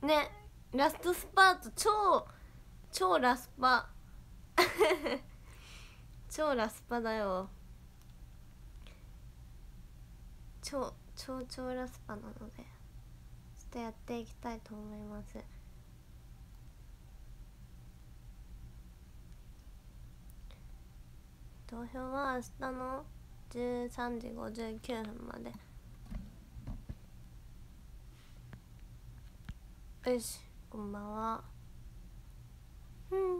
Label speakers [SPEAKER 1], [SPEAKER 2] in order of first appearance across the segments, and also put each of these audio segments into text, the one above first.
[SPEAKER 1] ね、ラストスパート超ラスパ超ラスパだよ。超ラスパなのでちょっとやっていきたいと思います。投票は明日の13時59分まで。よし、こんばんは。という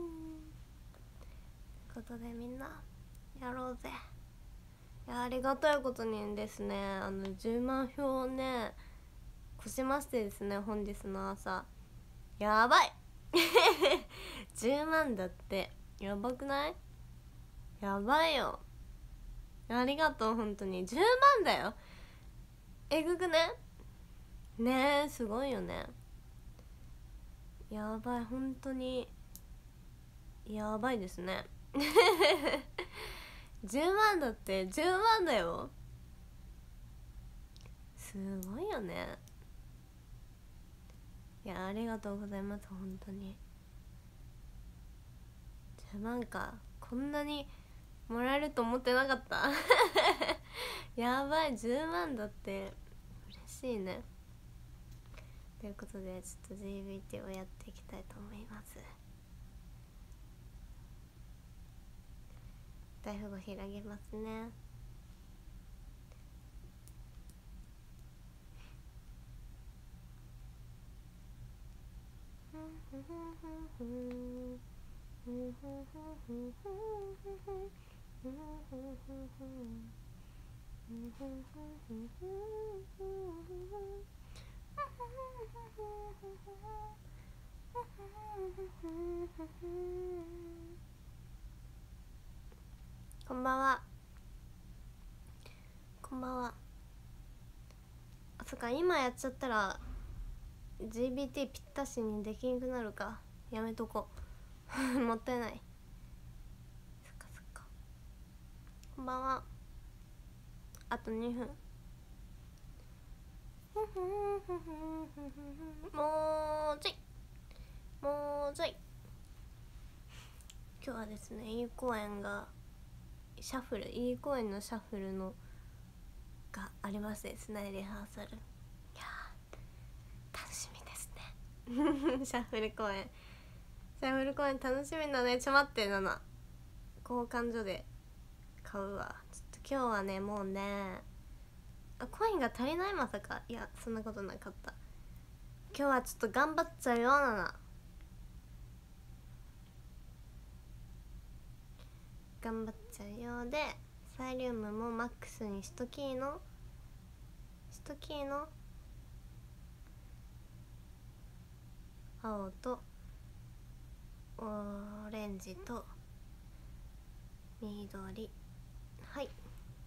[SPEAKER 1] ことでみんなやろうぜ。いや、ありがたいことにですね、10万票をね越しましてですね、本日の朝やばい10万だって。やばくない？やばいよ。ありがとう、本当に10万だよ。えぐくね？ねえ、すごいよね。やばい、本当にやばいですね10万だって。10万だよ。すごいよね。いや、ありがとうございます、本当に。10万か、こんなにもらえると思ってなかったやばい、10万だって。嬉しいね。ということでちょっと GBT をやっていきたいと思います。大富豪開けますね。こんばんは。こんばんは。あ、そっか、今やっちゃったら GBT ぴったしにできんくなるか。やめとこうもったいない。そっかそっか。こんばんは。あと2分。もうちょいもうちょい。今日はですね、いい公園がシャッフル、いい公園のシャッフルのがありましてですね、リハーサル。いやー楽しみですねシャッフル公演、シャッフル公演楽しみだね。ちょ待って、7交換所で買うわ。ちょっと今日はね、もうね、コインが足りない？まさか。いや、そんなことなかった。今日はちょっと頑張っちゃうよ、7。頑張っちゃうようで、サイリウムもマックスにしときーの青とオレンジと緑。はい、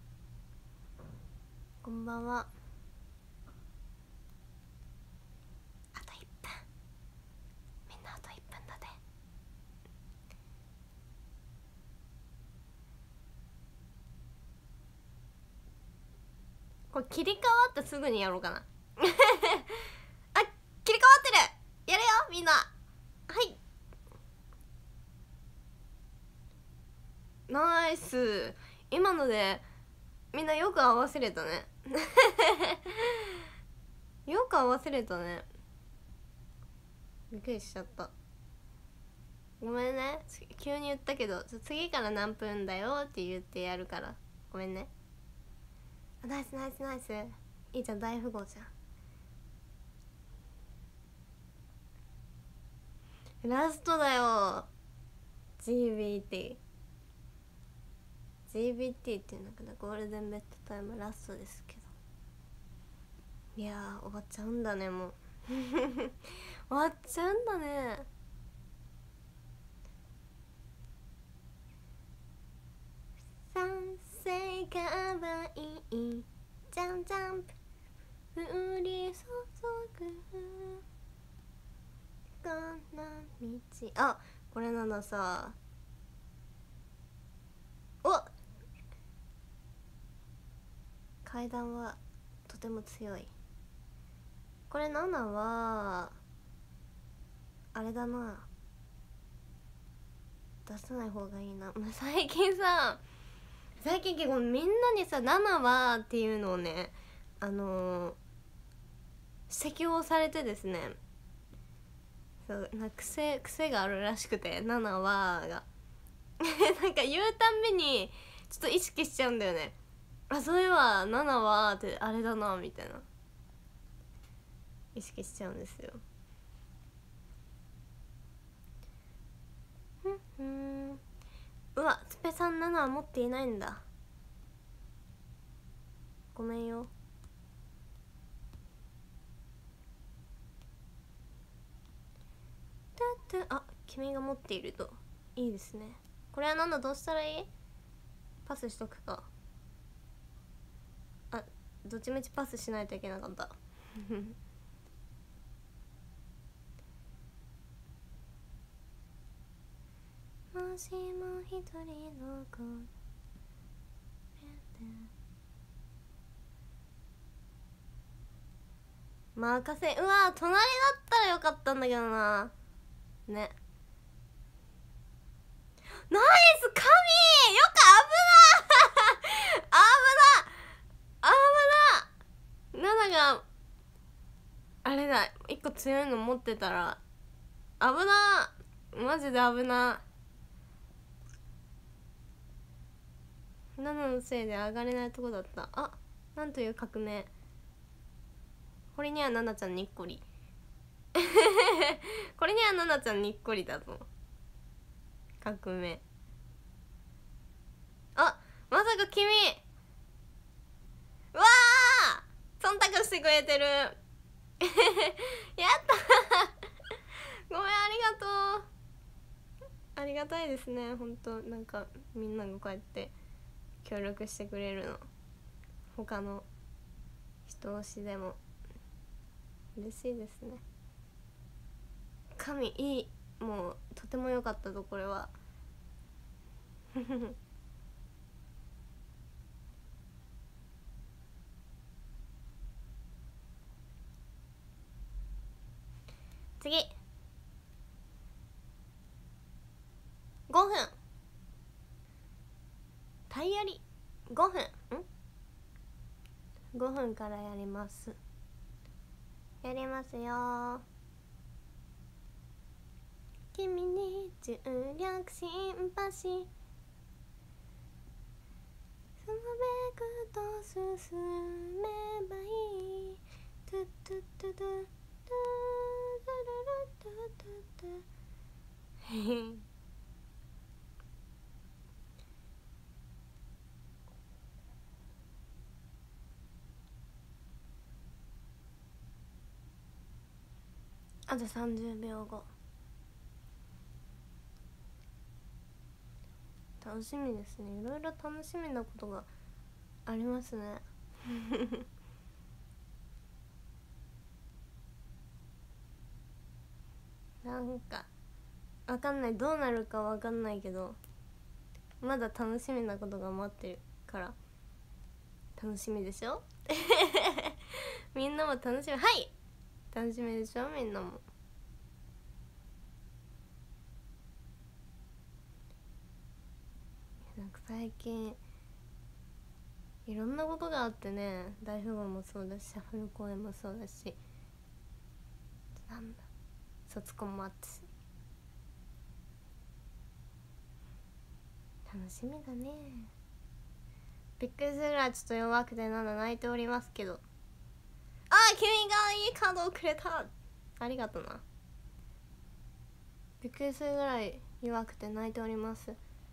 [SPEAKER 1] こんばんは。あと1分、みんなあと1分だで。これ切り替わってすぐにやろうかなあ、切り替わってる。やるよみんな。はい、ナイス。今のでみんなよく合わせれたねよく合わせれたね。びっくりしちゃった。ごめんね、急に言ったけど、次から何分だよって言ってやるから、ごめんね。あ、ナイスナイスナイス。いいじゃん、大富豪じゃん。ラストだよ GBT っていうのかな、ゴールデンベッドタイムラストですけど。いやー、終わっちゃうんだね、もう終わっちゃうんだね。賛成かわいいジャンジャンプ降り注ぐこんな道。あ、これなのさ。お、階段はとても強い。これ7はあれだな、出さない方がいいな。最近結構みんなにさ7はっていうのをね指摘をされてですね、そうなんか癖があるらしくて、7はがなんか言うたんびにちょっと意識しちゃうんだよね。あ、そういえば7はってあれだなみたいな意識しちゃうんですよ。うわ、つぺさん7は持っていないんだ、ごめんよ。あ、君が持っているといいですね。これはなんだ、どうしたらいい？パスしとくか。あ、どっちみちパスしないといけなかったもしも一人の子任せ、うわ隣だったらよかったんだけどなね。ナイス神、よく危な危な危な、7があれだ、1個強いの持ってたら危な、マジで危な。7のせいで上がれないとこだった。あ、なんという革命。これには7ちゃんにっこりこれには7ちゃんにっこりだぞ、革命。あ、まさか君、うわー忖度してくれてるやったごめん、ありがとう、ありがたいですね、ほんと。なんかみんながこうやって協力してくれるの、他の人推しでも嬉しいですね。神いい、もうとても良かったぞこれは次5分、タイヤリ5分5分からやります。やりますよ。君に重力シンパシー、そのべくと進めばいい。トゥトゥトゥトゥトゥトゥルルトゥトゥトゥあと30秒後、楽しみですね。いろいろ楽しみなことがありますねなんかわかんない、どうなるかわかんないけど、まだ楽しみなことが待ってるから楽しみでしょみんなも楽しみ、はい、楽しみでしょみんなも。なんか最近いろんなことがあってね、大富豪もそうだし、シャッフル公演もそうだし、なんだ、卒コンもあったし、楽しみだね。びっくりするぐらいちょっと弱くて泣いておりますけど、あ、君がいいカードをくれた、ありがとな。びっくりするぐらい弱くて泣いております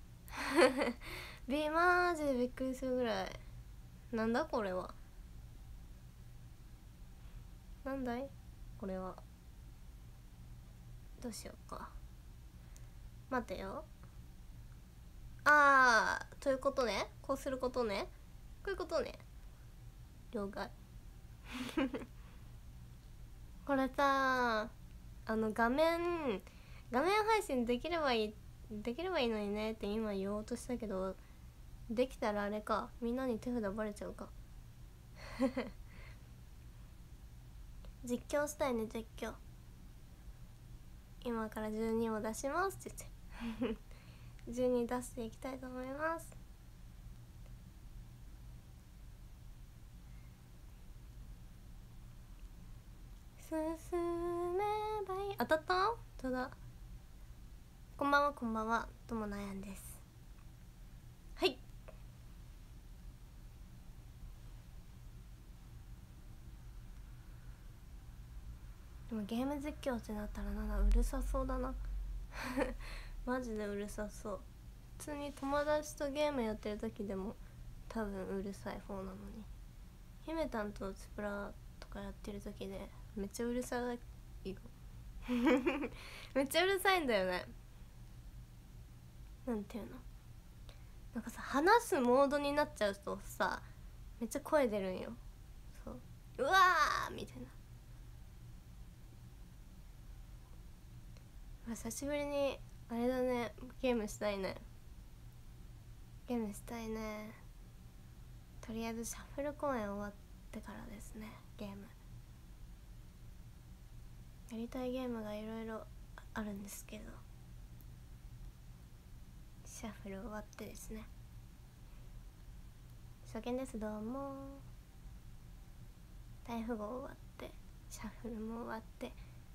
[SPEAKER 1] マジでびっくりするぐらい。なんだこれは、なんだいこれは。どうしようか、待てよ。ということね、こうすることね、こういうことね、了解これさ、画面配信できればいいのにねって今言おうとしたけど、できたらあれか、みんなに手札バレちゃうか実況したいね、実況。 今から12を出しますって言って12出していきたいと思います。進めばいい。当たった？ただこんばんは、こんばんは、ともなやんです。はい。でもゲーム実況ってなったらなんだ、うるさそうだなマジでうるさそう。普通に友達とゲームやってる時でも多分うるさい方なのに、姫たんとスプラとかやってる時でめっちゃうるさいよめっちゃうるさいんだよね。なんていうの、なんかさ、話すモードになっちゃうとさ、めっちゃ声出るんよ。そう、うわーみたいな。久しぶりにあれだね、ゲームしたいね。ゲームしたいね。とりあえずシャッフル公演終わってからですね。ゲームやりたいゲームがいろいろあるんですけど、シャッフル終わってですね。初見です、どうも。大富豪終わってシャッフルも終わって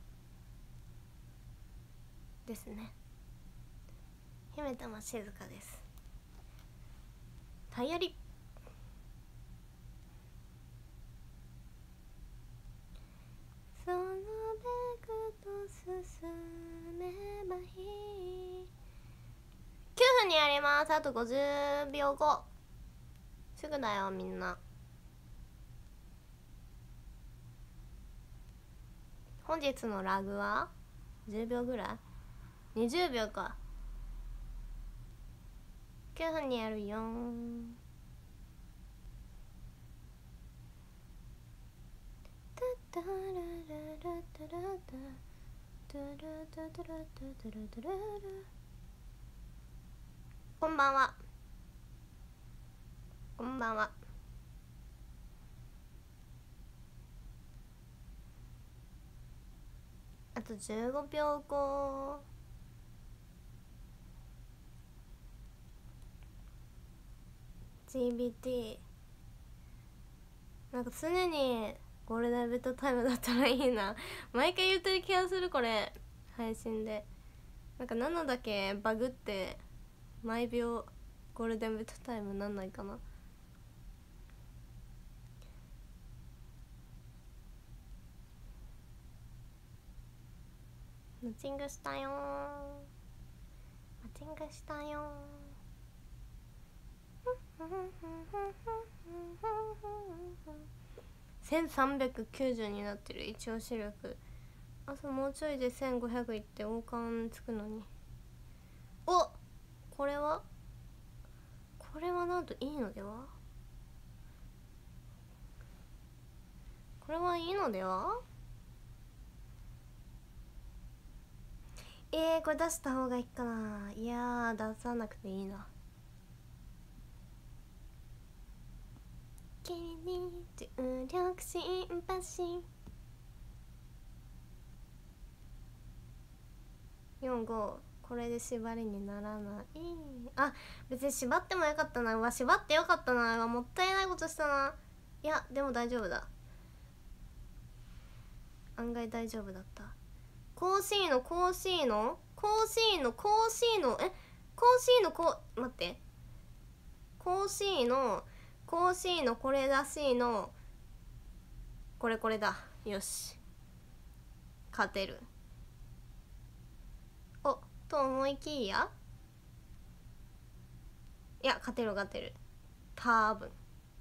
[SPEAKER 1] ですね。姫たま静かです。タイヤリ。そのベクと進めばいい。9分にやります。あと50秒後。すぐだよみんな。本日のラグは10秒ぐらい、20秒か。9分にやるよん。タタラララタラタタラタタラタタラタララ。こんばんは、こんばんは。あと15秒後。GBT なんか常にゴールデンベッドタイムだったらいいな毎回言ってる気がする、これ配信で。なんか7だけバグって毎秒ゴールデンベッドタイムなんないかな。マッチングしたよー、マッチングしたよー。1390になってる一応視力。あともうちょいで1500いって王冠つくのに。お、これはなんといいのでは、これはいいのでは。これ出した方がいいかな。いやー、出さなくていいな。君に重力心配45、これで縛りにならない。あ、別に縛ってもよかったな。うわ、縛ってよかったな。うわ、もったいないことしたな。いやでも大丈夫だ、案外大丈夫だった。コーシーの待ってコーシーのこれらしいの、これだ。よし、勝てる。おと思いきや、いや勝てる多分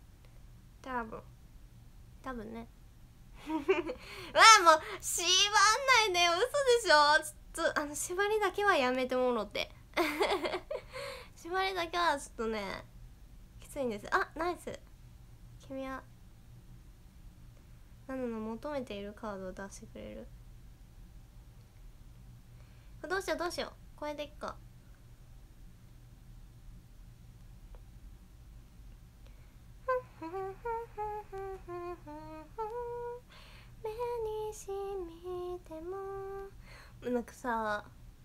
[SPEAKER 1] ねわあ、もう縛んないでよ、嘘でしょ。ちょっと縛りだけはやめてもろって縛りだけはちょっとねきついんです。あ、ナイス。君はナナの求めているカードを出してくれる。どうしよう、これでいっか。目にしみてもなんかさ、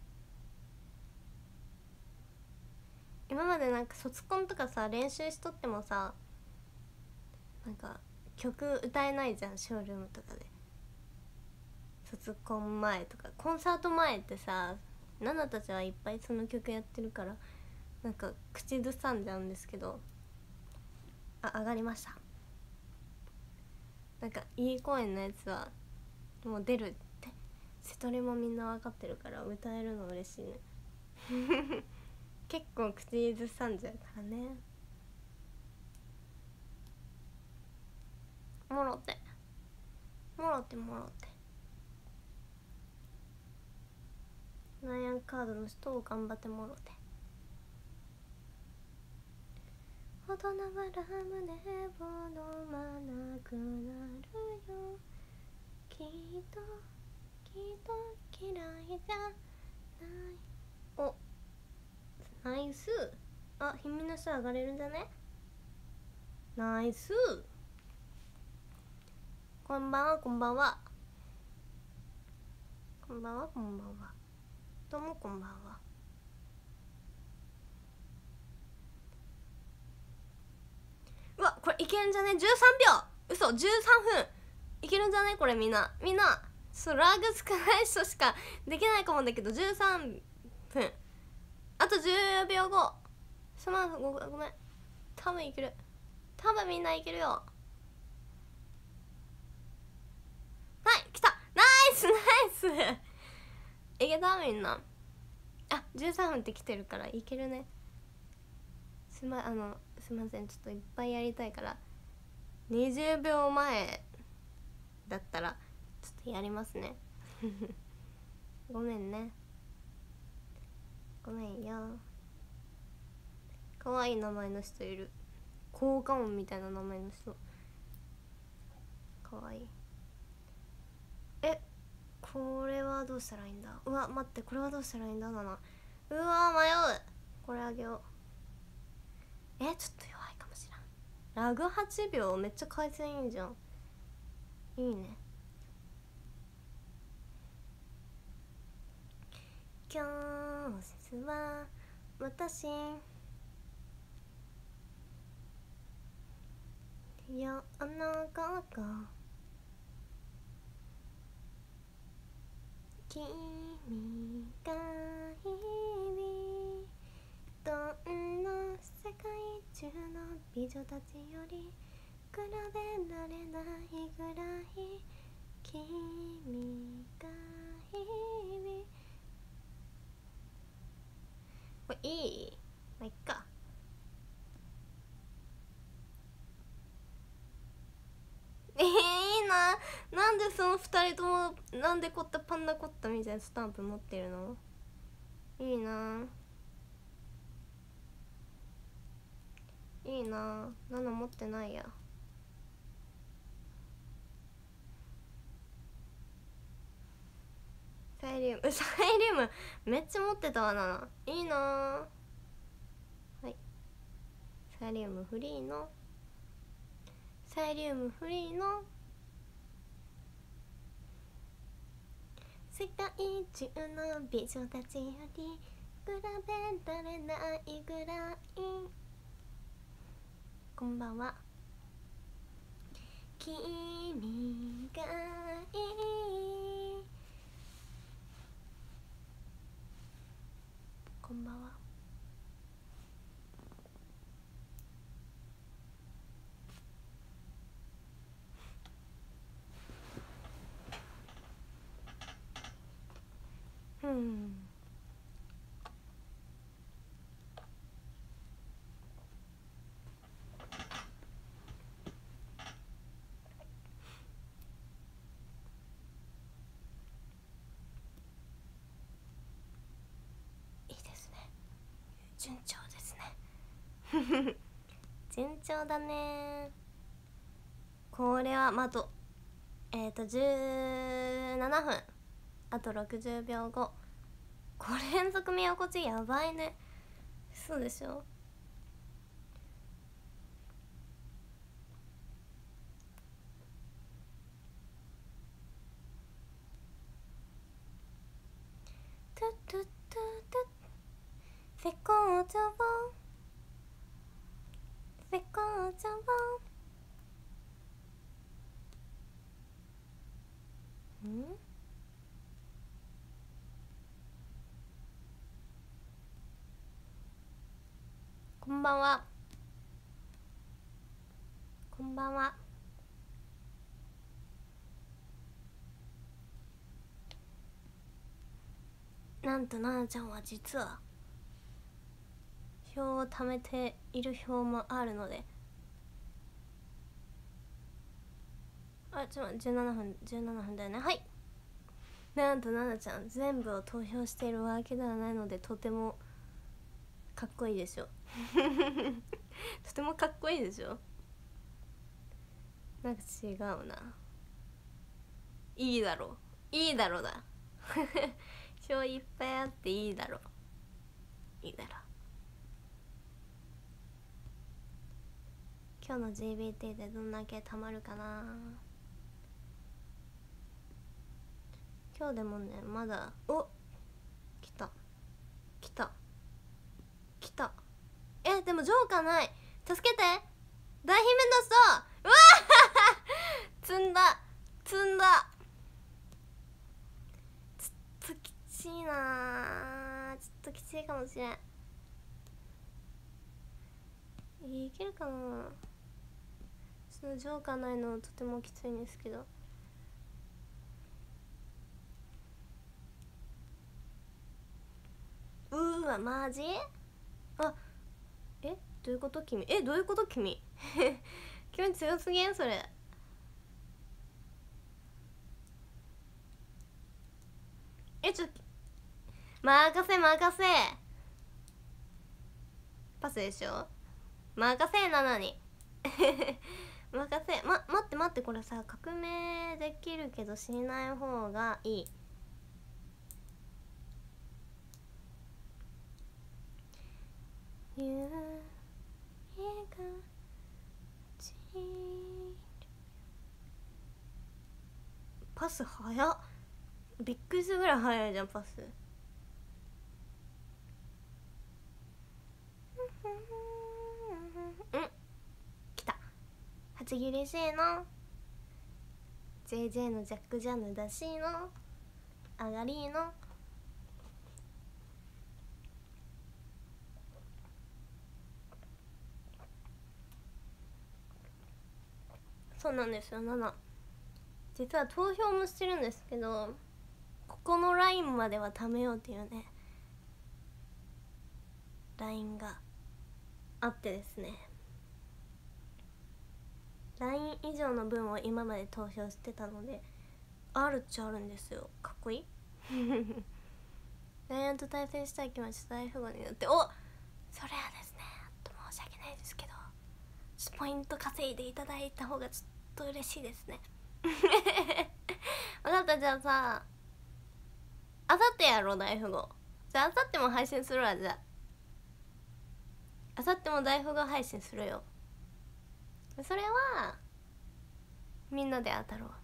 [SPEAKER 1] 今までなんか卒コンとかさ練習しとってもさ、なんか曲歌えないじゃん、ショールームとかで。卒コン前とかコンサート前ってさ、ナナたちはいっぱいその曲やってるからなんか口ずさんじゃうんですけど、上がりました。なんかいい声のやつはもう出るって瀬戸りもみんな分かってるから歌えるの嬉しいね結構口ずさんじゃうからね。もろてもろてもろて、ナイアンカードの人を頑張ってもろて。大人はラムネを飲まなくなるよ、きっと嫌いじゃない。お、ナイス。あ、ひみの人上がれるんじゃね。ナイス。こんばんはこんばんはこんばんはこんばんは、どうもこんばんは。うわ、これいけるんじゃね。13秒、嘘、13分いけるんじゃねこれ。みんなそう、ラグ少ない人しかできないかもだけど、13分、あと10秒後。すまん、ごめん、多分いける、多分みんないけるよ。はい、来た、ナイスナイスいけたみんな。あ、13分って来てるからいけるね。すいません、ちょっといっぱいやりたいから20秒前だったらちょっとやりますねごめんね、ごめんよ。かわいい名前の人いる、効果音みたいな名前の人、かわいい。これはどうしたらいいんだ。うわ、待って、これはどうしたらいいんだ。うわ、迷う。これあげよう。ちょっと弱いかもしれん。ラグ8秒、めっちゃ回線いいじゃん。いいね。教室は私世の午後、君が日々どんな世界中の美女たちより比べられないぐらい、君が日々、これいい？まあ、いっか。いいな。なんでその2人ともなんでこったパンナコッタみたいなスタンプ持ってるの。いいな、いいな。ナナ持ってないや。サイリウムめっちゃ持ってたわな。いいな。はい、サイリウムフリーの世界中の美女たちより比べられないぐらい。こんばんは。君がいい。こんばんは。いいですね、順調ですね順調だね。これはあと17分、あと60秒後。5連続見心地やばいね。そうでしょ。 茶碗せこ茶碗こんばんは。こんばんは。なんとななちゃんは実は票を貯めている票もあるので、17分だよね。はい。なんとななちゃん全部を投票しているわけではないので、とてもかっこいいでしょとてもかっこいいでしょ。なんか違うな。いいだろいいだろだ票いっぱいあっていいだろいいだろ。今日の GBT でどんだけたまるかな。今日でもね、まだ来たでもジョーカーない。助けて大姫の人。うわ積んだちょっときちいな。ちょっときついかもしれん。いけるかな。そのジョーカーないのとてもきついんですけど。わマジ。どういうこと君。どういうこと君君強すぎんそれ。任せパスでしょ。任せなのに任せ。待ってこれさ、革命できるけどしない方がいい。パス早っ。びっくりするぐらい早いじゃんパス。来た。初切れしいの JJ のジャックジャンヌだしの上がりの。そうなんですよ。実は投票もしてるんですけど、ここのラインまでは貯めようっていうねラインがあってですね、ライン以上の分を今まで投票してたので、あるっちゃあるんですよ。かっこいいライアンと対戦したい気持ち大富豪になって、それはですね、と申し訳ないですけど、ちょっとポイント稼いでいただいた方がちょっと嬉しいですね分かった。じゃあさ、あさってやろう大富豪。じゃああさっても配信するわ。じゃあさっても大富豪配信するよ。それはみんなで当たろう。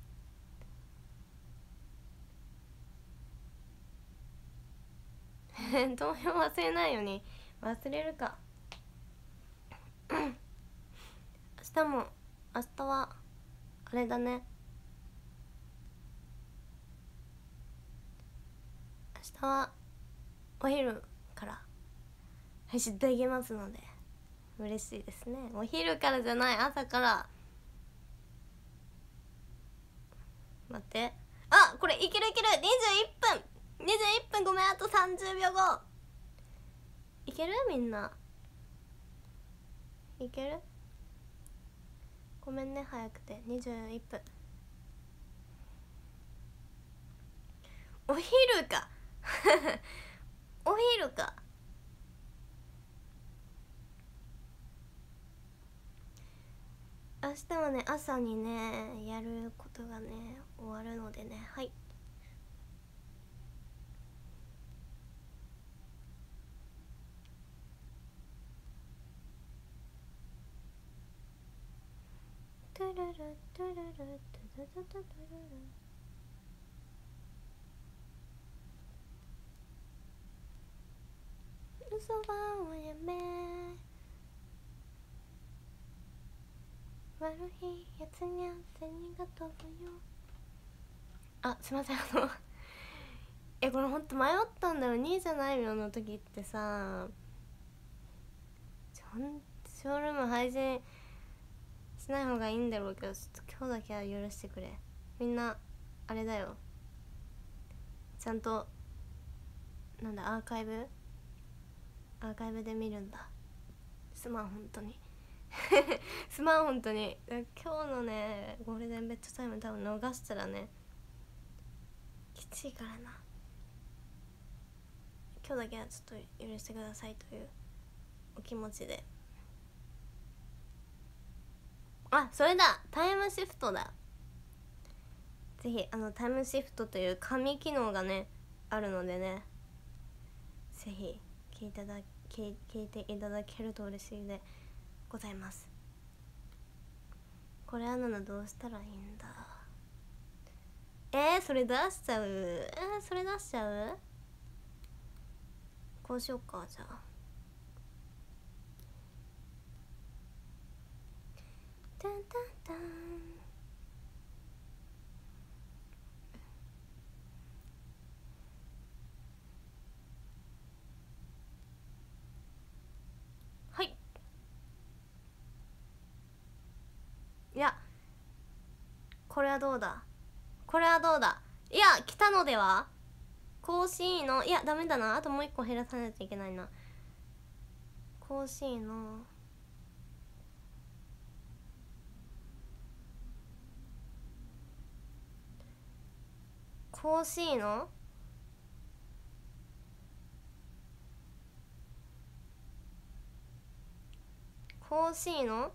[SPEAKER 1] 投票忘れないように。忘れるか明日はあれだね。明日はお昼から配信できますので嬉しいですね。お昼からじゃない、朝から。待って、これいける21分ごめん、あと30秒後いける。みんないける。ごめんね早くて。21分お昼かお昼か。明日はね、朝にねやることがね終わるのでね。はい。トゥルルトゥルルトゥルルトゥルル。 そばをやめ悪いやつにゃ銭が飛ぶよ。あ、すいません、これほんと迷ったんだよ。2位じゃないよの時ってさ、ショールーム配信しない方がいいんだろうけど、ちょっと今日だけは許してくれ。みんなあれだよ、ちゃんとなんだアーカイブで見るんだ。すまん本当にすまん本当に。今日のねゴールデンベッドタイム多分逃したらねきついからな。今日だけはちょっと許してくださいというお気持ちで。あ、それだ、タイムシフトだ。ぜひタイムシフトという紙機能がねあるのでね、ぜひ聞いていただけると嬉しいでございます。これどうしたらいいんだ。それ出しちゃう。それ出しちゃう。こうしようか。じゃあタンタンタン。はい。いや、これはどうだ。いや、来たのでは。甲子園の、いやダメだな、あともう一個減らさないといけないな。甲子園の甲子園の甲子園の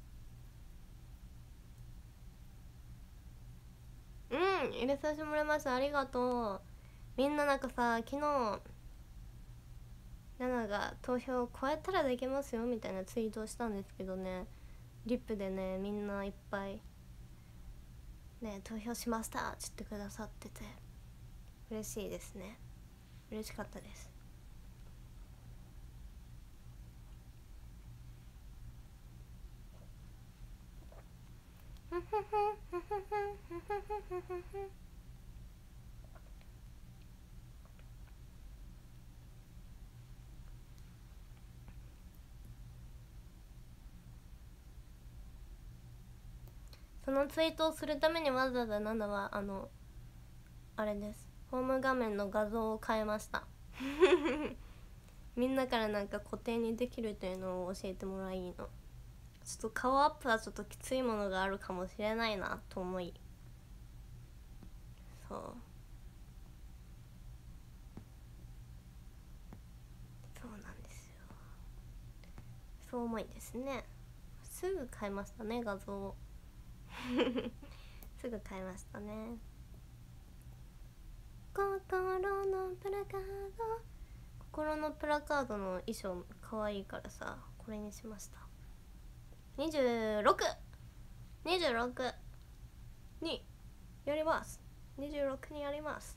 [SPEAKER 1] 入れさせてもらいました。ありがとう。みんななんかさ、昨日ナナが投票こうやったらできますよみたいなツイートをしたんですけどね、リップでねみんないっぱいね投票しましたって言ってくださってて嬉しいですね。嬉しかったです。そのツイートをするためにわざわざナナはあれです、ホーム画面の画像を変えましたみんなからなんか固定にできるというのを教えてもらいの。ちょっと顔アップはちょっときついものがあるかもしれないなと思い、そうなんですよ。そう思いですね。すぐ変えましたね、画像をすぐ変えましたね。心のプラカード、心のプラカードの衣装かわいいからさ、これにしました。26にやります。26にやります。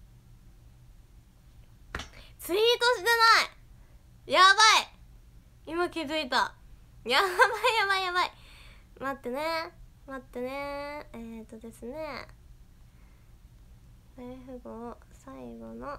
[SPEAKER 1] ツイートしてない、やばい、今気づいた。やばい待ってねですね、大富豪最後の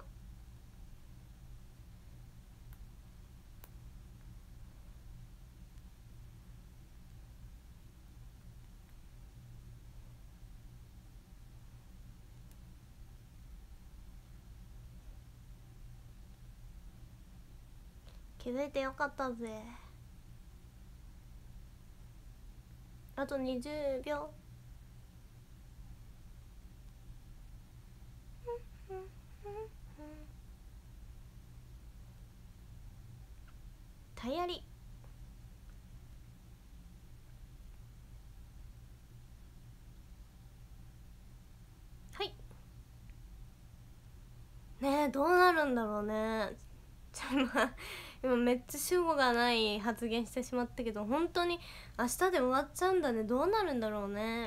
[SPEAKER 1] 気づいてよかったぜ。あと20秒。タイヤリはいねえ、どうなるんだろうね。今めっちゃ主語がない発言してしまったけど、本当に明日で終わっちゃうんだね。どうなるんだろうね。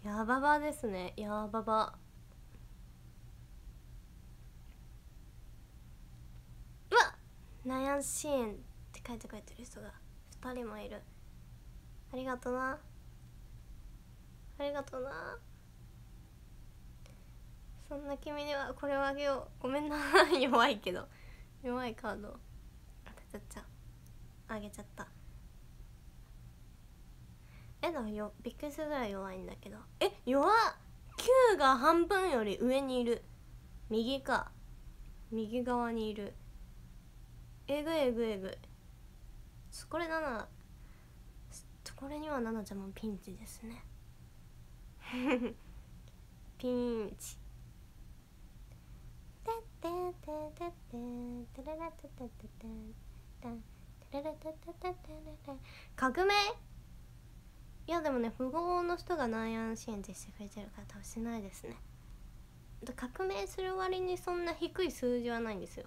[SPEAKER 1] やばばですね、やばば。うわっ、悩んシーンって書いてくれてる人が2人もいる。ありがとな、ありがとな。そんな君にはこれをあげよう。ごめんな弱いけど、弱いカード当てちゃったあげちゃった。だからびっくりするぐらい弱いんだけど。弱っ。9が半分より上にいる。右か、右側にいる。えぐいえぐいえぐい。これ7、これには7ちゃんもピンチですねピンチ。革命。いやでもね、富豪の人が内安支援ってしてくれてるから多分しないですね。革命する割にそんな低い数字はないんですよ。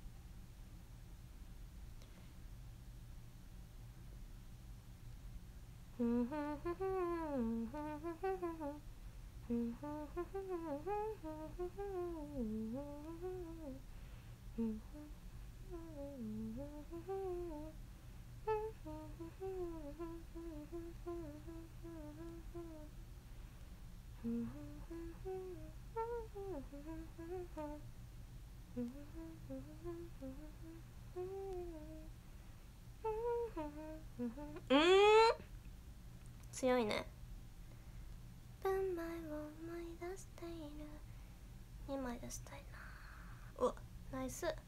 [SPEAKER 1] 強いね。分前を思い出している。2枚出したいな。うわ、ナイス。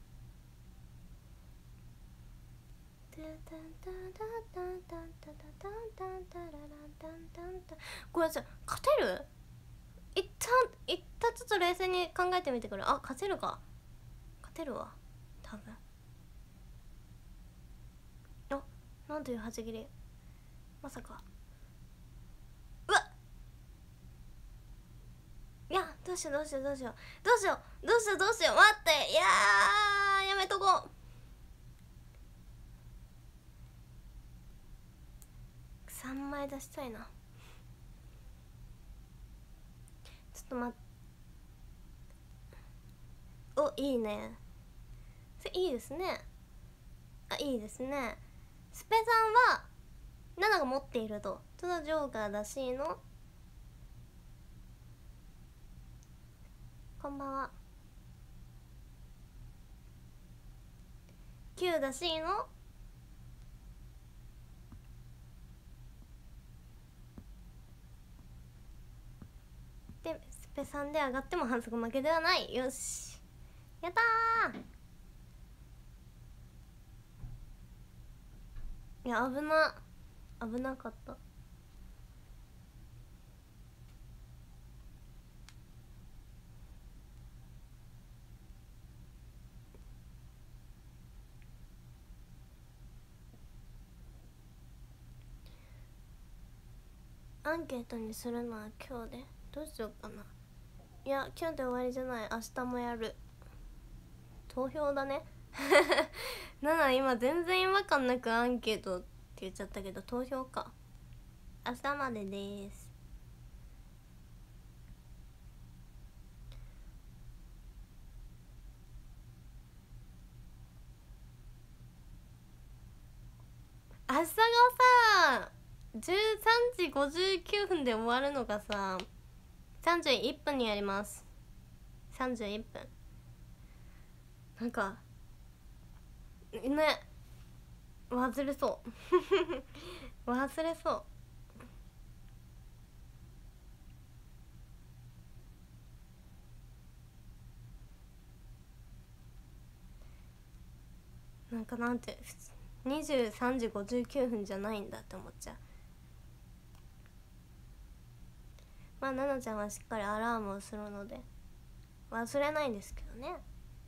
[SPEAKER 1] これじゃ勝てる？一旦ちょっと冷静に考えてみてくれ。あ、勝てるか。勝てるわ多分。あ、なんというはち切り。まさか。うわっ、いや、どうしようどうしようどうしようどうしようどうしようどうしよう、待って、いやー、やめとこう。3枚出したいな。ちょっと待って。お、いいね、それいいですね。あ、いいですね。スペさんは7が持っていると。そのジョーカーだしいの。こんばんは。9だしいの。でスペ3で上がっても反則負けではない。よし、やったー。いや、危なかった。アンケートにするのは今日でどうしようかな。いや、今日で終わりじゃない、明日もやる。投票だね今全然違和感なくアンケートって言っちゃったけど、投票か。明日までです。明日がさ、13時59分で終わるのがさ、31分にやります。31分。なんかね、忘れそう忘れそう。なんかなんて23時59分じゃないんだって思っちゃう。まあ奈々ちゃんはしっかりアラームをするので忘れないんですけどね。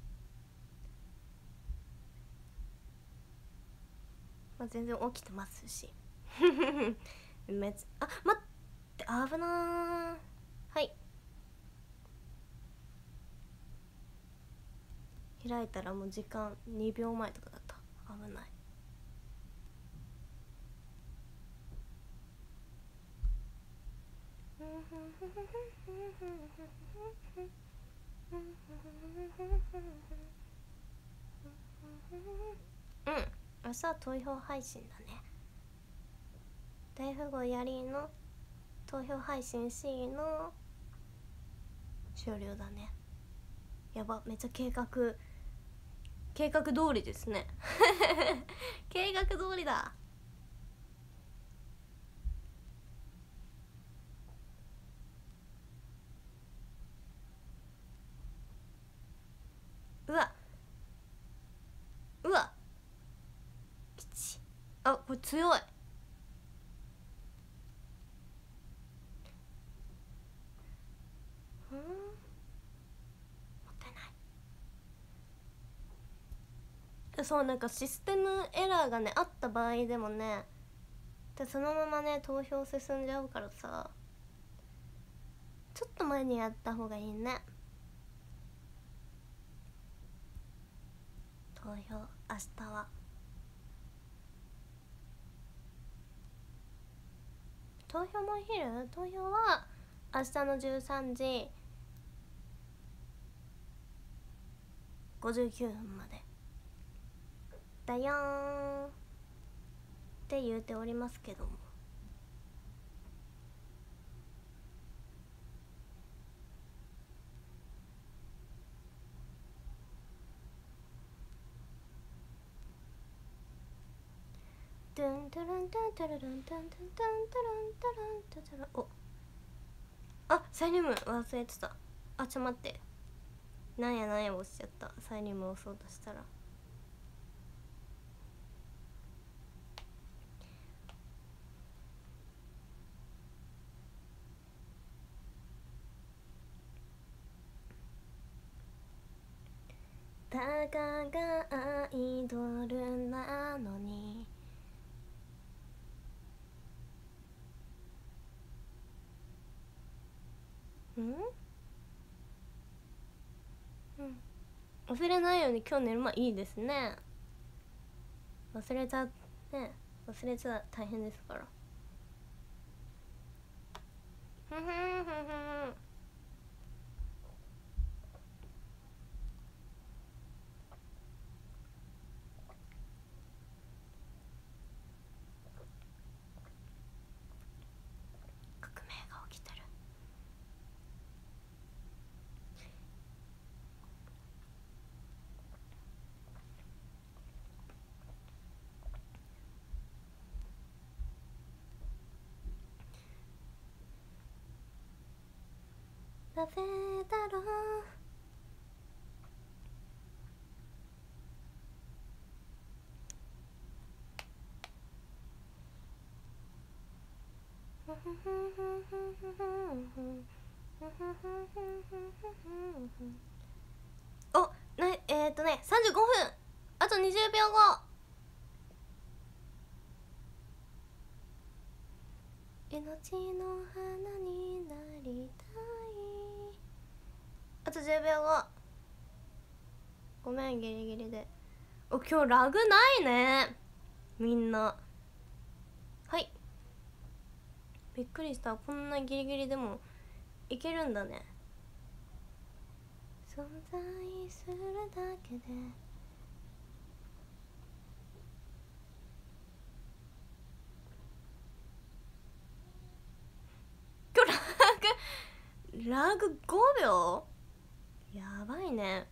[SPEAKER 1] まあ、全然起きてますしあ、待って危なー。はい、開いたらもう時間2秒前とかだった。危ない。 うん、明日は投票配信だね。大富豪やりの投票配信 C の終了だね。やば、めっちゃ計画通りですね計画通りだ。うわうわ、きち。あ、これ強い。もったいない。そう、なんかシステムエラーがねあった場合でもね、でそのままね投票進んじゃうからさ、ちょっと前にやった方がいいね。投票明日は投票もお昼、投票は明日の13時59分までだよーんって言うておりますけども、トゥントゥルントゥントゥルルントゥントゥントゥントゥルントゥルントゥルン。お、あ、サイリウム忘れてた。あ、ちょ待って、なんや押しちゃった。サイリウム押そうとしたらたかがアイドルなのに。忘れないように今日寝る前いいですね。忘れちゃ大変ですから。ふふんふんふん。革命が起きてる。なぜだろう。お、35分、あと20秒後。命の花になりたい。あと10秒後。ごめん、ギリギリで。お、今日ラグないね、みんな。はい、びっくりした。こんなギリギリでもいけるんだね。存在するだけで今日ラグ5秒、やばいね。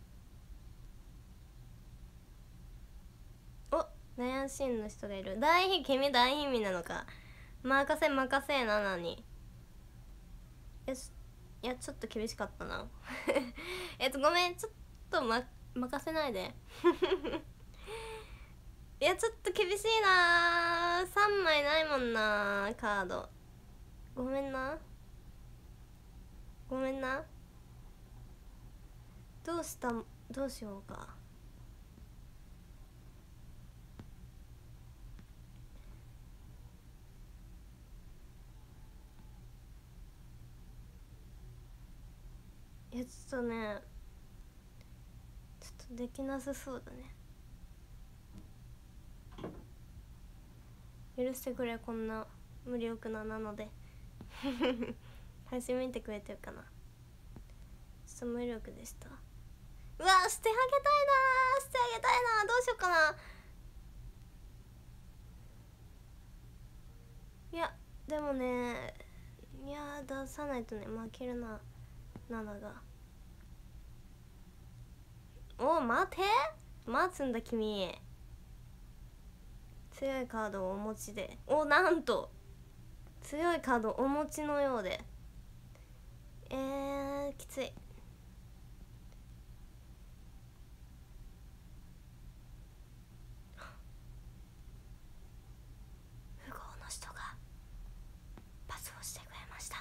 [SPEAKER 1] お、悩んしんの人がいる。君大貧民なのか。任せなのに。いや、ちょっと厳しかったなごめん、ちょっと任せないでいや、ちょっと厳しいな。3枚ないもんな、カード。ごめんな。どうしようか。いや、ちょっとね、ちょっとできなさそうだね。許してくれ、こんな無力なので配信見てくれてるかな。ちょっと無力でした。うわしてあげたいな、してあげたいな。どうしようかな。いやでもね、いや出さないとね負けるな。7がお待て、待つんだ君。強いカードをお持ちで、おなんと強いカードをお持ちのようで、きつい。富豪の人がパスをしてくれました。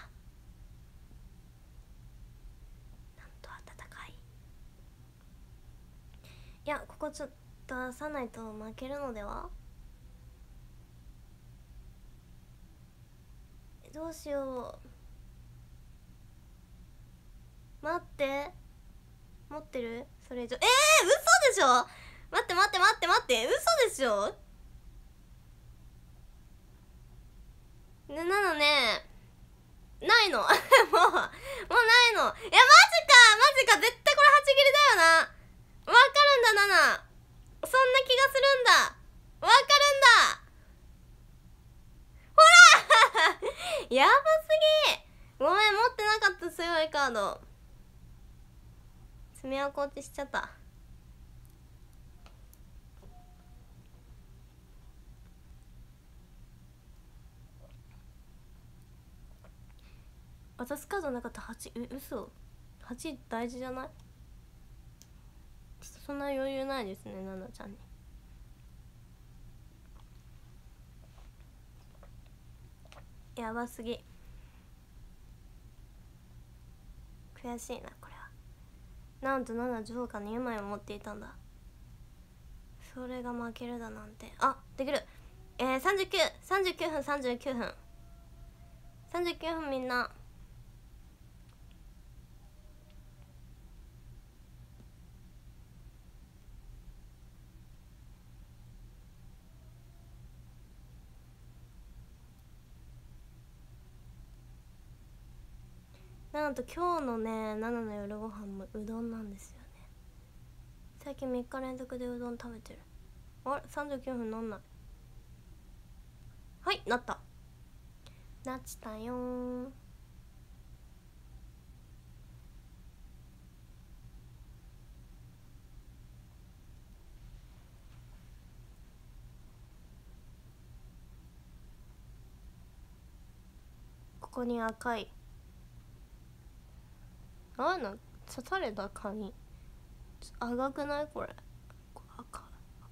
[SPEAKER 1] なんと温かい。いやここちょっと出さないと負けるのでは。どうしよう。待って、持ってるそれ以上。嘘でしょ。待って待って待って待って、嘘でしょ。ね、なのねないのもうないの。いやマジかマジか、絶対これ8切りだよな。わかるんだ7、そんな気がするんだ。わかるんだ。ほらやばすぎ。ごめん、持ってなかった。強いカード爪痕落ちしちゃった。渡すカードなかった。8、嘘。8大事じゃない。ちょっとそんな余裕ないですね、ナナちゃんに。やばすぎ。悔しいなこれは。なんと7ジョーカーの2枚を持っていたんだ。それが負けるだなんて。あ、できる。39分39分39分みんな。なんと今日のね7の夜ご飯もうどんなんですよね。最近3日連続でうどん食べてる。あれ39分なんない。はい、なった、なっちたよー。ここに赤い、あな刺された髪赤くないこれ。赤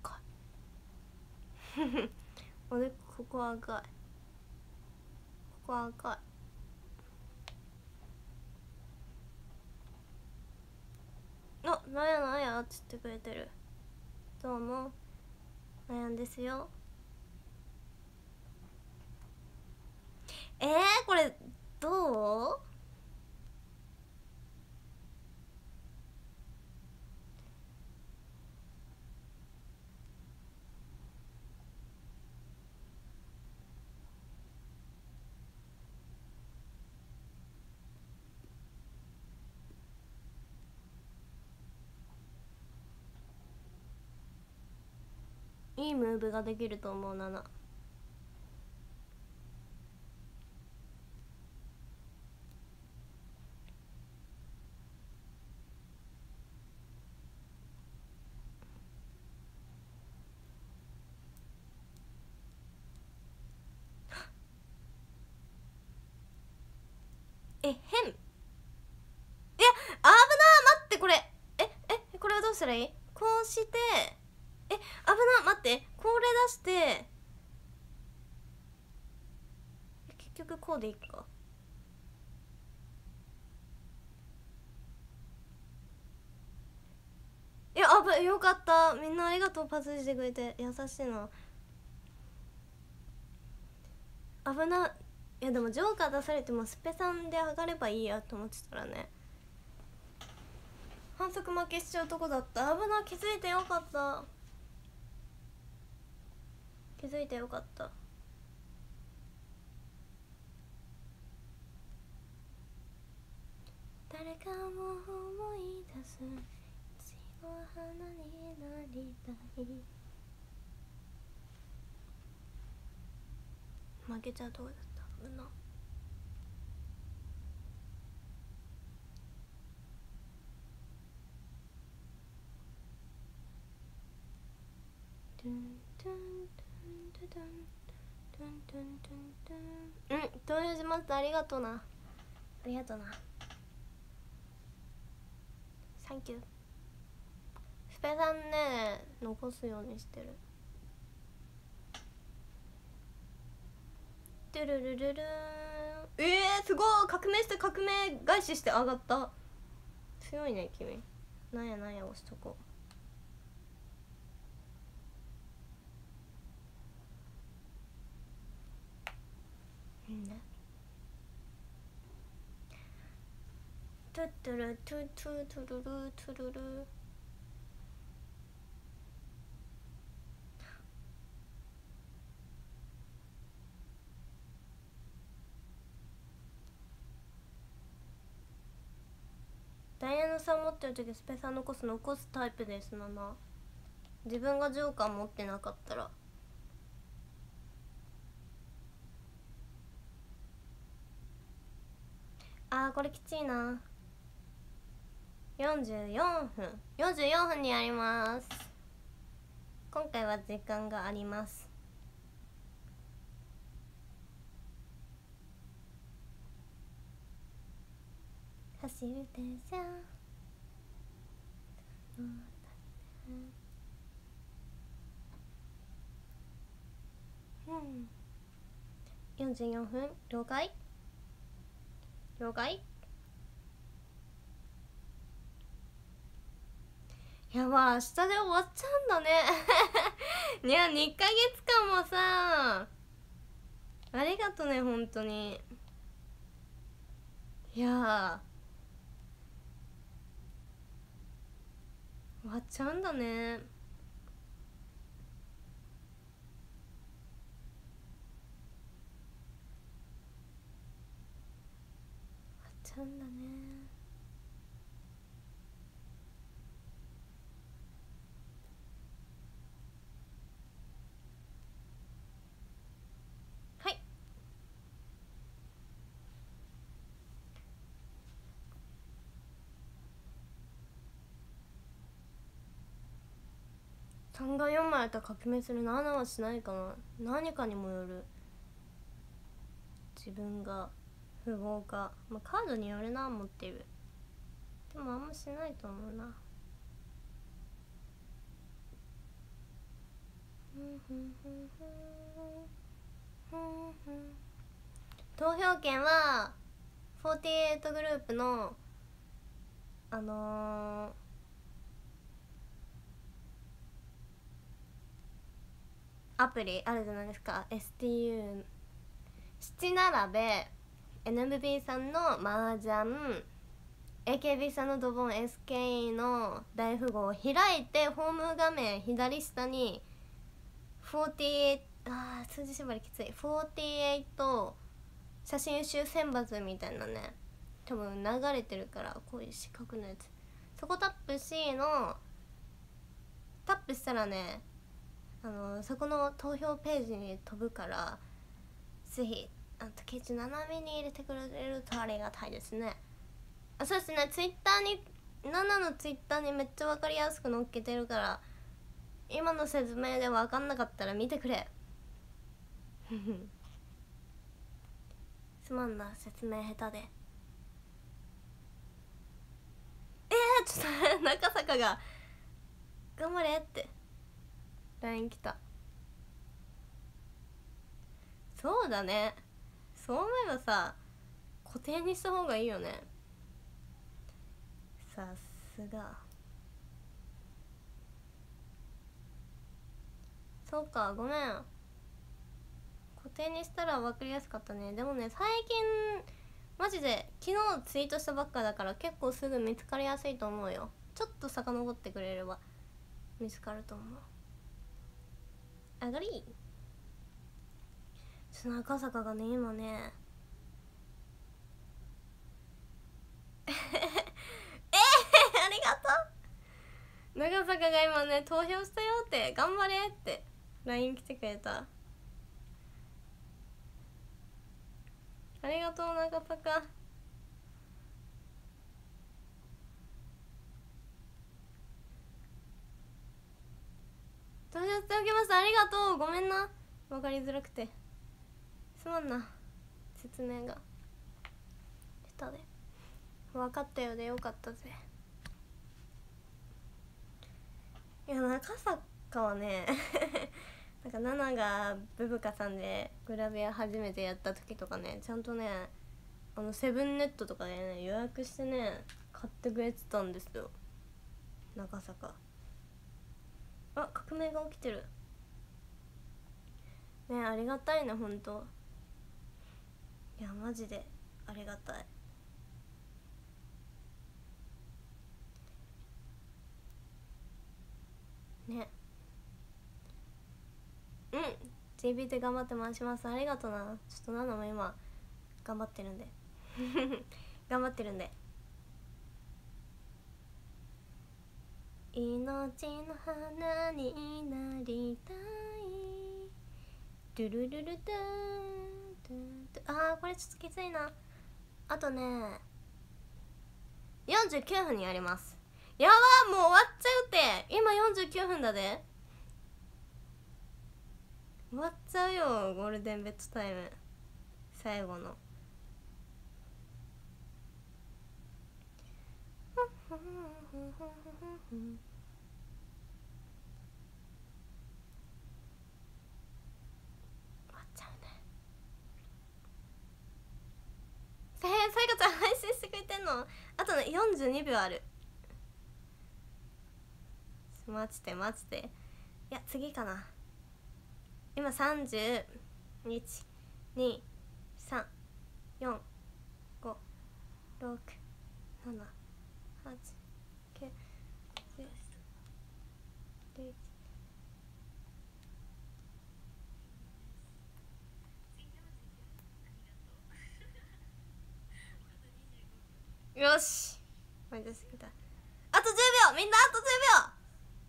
[SPEAKER 1] い俺ここ赤い、ここ赤い。あ、なんやなんやっつってくれてる。どうも悩んですよ。これどう。いいムーブができると思う7。変。いや危なー。待ってこれこれはどうしたらいい。こうして危な。待ってこれ出して結局こうでいいか。いやよかった。みんなありがとう。パスしてくれて優しいな。危な。いやでもジョーカー出されてもスペさんで上がればいいやと思ってたらね、反則負けしちゃうとこだった。危な。気づいてよかった、気づいてよかった。 顔を思い出す、いちご花になりたい。負けちゃうとこだった危な。投票します。ありがとうな、ありがとうな、サンキュー。スペさんね残すようにしてる。トゥルルルルーン。すごい、革命して革命返しして上がった。強いね君。なんやなんや押しとこう。ね、トゥトゥルトゥトゥトゥルルトゥルル。ダイアナさん持ってる時スペさん残すタイプですな。自分がジョーカー持ってなかったら。これきついな。44分にやります。今回は時間があります。走る電車44分了解了解。やば、明日で終わっちゃうんだねいや2ヶ月間もさありがとね本当に。いや終わっちゃうんだね。終わっちゃうんだね。はい、3が4枚やったら革命する。7はしないかな。何かにもよる。自分が富豪か、カードによるな。持ってる。でもあんましないと思うな。投票権は48グループのアプリあるじゃないですか。 STU 七並べ、 NMB さんの麻雀、 AKB さんのドボン、 SKE の大富豪を開いて、ホーム画面左下に48、数字縛りきつい、48写真集選抜みたいなね、多分流れてるから、こういう四角のやつ、そこタップタップしたらね、そこの投票ページに飛ぶから、ぜひ竹内斜めに入れてくれるとありがたいですね。そうですね、ツイッターに7のツイッターにめっちゃ分かりやすく載っけてるから、今の説明で分かんなかったら見てくれすまんな、説明下手で。ちょっと中坂が頑張れって LINE 来た。そうだね、そう思えばさ固定にした方がいいよね。さすが。そうか、ごめん、固定にしたら分かりやすかったね。でもね、最近マジで昨日ツイートしたばっかだから結構すぐ見つかりやすいと思うよ。ちょっと遡ってくれれば見つかると思う。上がりちょっと赤坂がね今ねさかが今ね投票したよって頑張れって LINE 来てくれた。ありがとう中坂。投票しておきます。ありがとう。ごめんな、分かりづらくてすまんな、説明が下手で。分かったようでよかったぜ。いや中坂はねなんかナナがブブカさんでグラビア初めてやった時とかね、ちゃんとねセブンネットとかでね予約してね買ってくれてたんですよ中坂。あ、革命が起きてるね。ありがたいねほんと。いやマジでありがたいね。うん、 JB で頑張って回します。ありがとな。ちょっとナナも今頑張ってるんで頑張ってるんで。命の花になりたい。ドゥルルルドゥドゥドゥ。あーこれちょっときついな。あとね49分にやります。やばー、もう終わっちゃうって。今49分だで。終わっちゃうよゴールデンベッドタイム最後の終わっちゃうね。さやかちゃん配信してくれてんの。あとね42秒ある。待って待って、いや次かな。今30、1、2、3、4、5、6、7、8、9、10、11。よし、あと10秒、みんなあと10秒。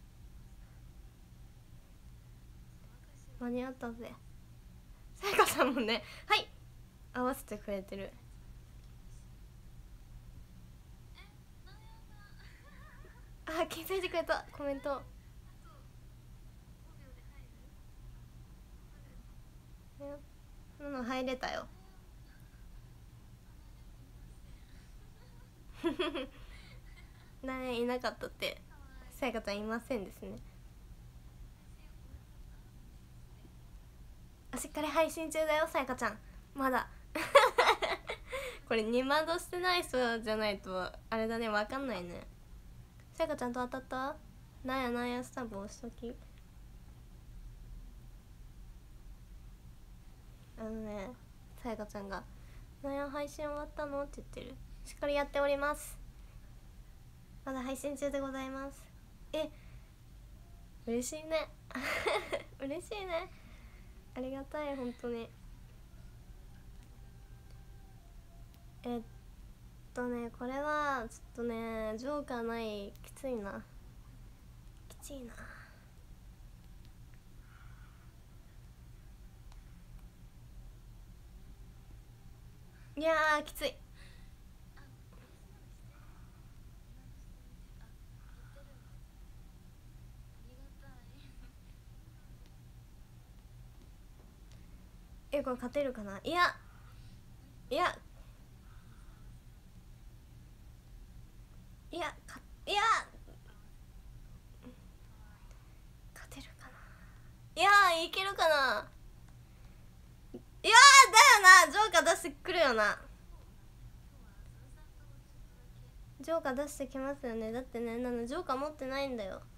[SPEAKER 1] 間に合ったぜ。さやかさんもね、はい合わせてくれてる。あ、気づいてくれた。コメント入れたよいなかったってさやかちゃんいませんですね。しっかり配信中だよさやかちゃんまだこれ2万度してない人じゃないとあれだね、分かんないね。さやかちゃんと当たった。なんやスタンプ押しとき。さやかちゃんが「なんや配信終わったの?」って言ってる。しっかりやっております。まだ配信中でございます。嬉しいね嬉しいね、ありがたい本当に。これはちょっとねジョーカーない、きついな。いやーきつい。これ勝てるかな。いや勝てるかな。いけるかな。だよな、ジョーカー出してくるよな。ジョーカー出してきますよね。だってね、ジョーカー持ってないんだよ。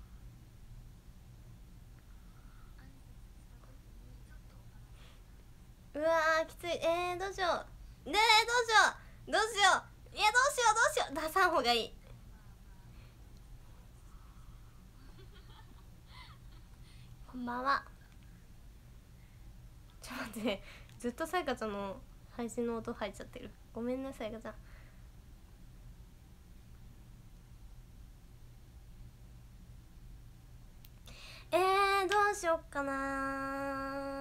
[SPEAKER 1] うわーきつい。どうしよう。どうしよう。どうしよう出さん方がいい。こんばんは。ちょっと待って、ずっとさやかちゃんの配信の音入っちゃってる。ごめんねさやかちゃん。 どうしよっかな。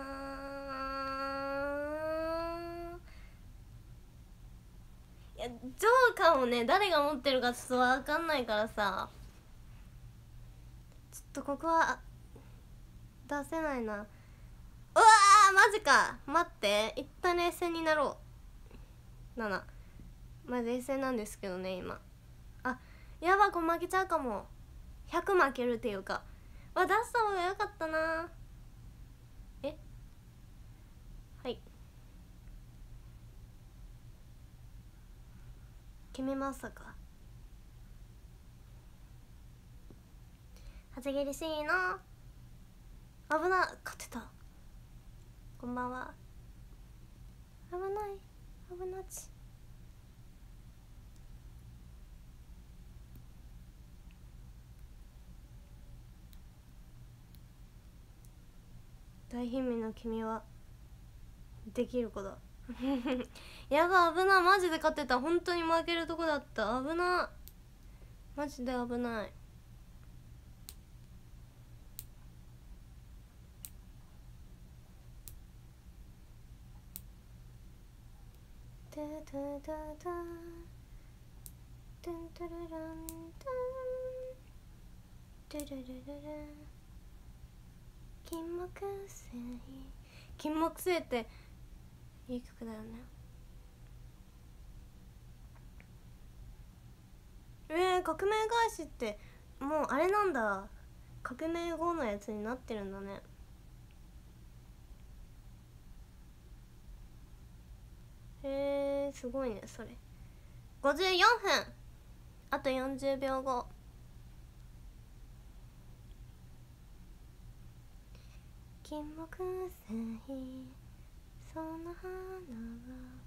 [SPEAKER 1] いやジョーカーをね誰が持ってるかちょっと分かんないからさ、ちょっとここは出せないな。うわーマジか。待って一旦冷静になろう。まあ冷静なんですけどね今。あやばこれ負けちゃうかも。100負けるっていうか、出した方がよかったな。はい決めますか。はちぎりしいの危な。勝てた。こんばんは。危ない危なち。大姫の君はできる子だやば危な。マジで勝ってた。本当に負けるとこだった。危なマジで危ない。タタタタタンタラランタンタララララ。金木犀。金木犀っていい曲だよね。革命返しってもうあれなんだ。革命後のやつになってるんだね。すごいねそれ。54分、あと40秒後。金木犀その花は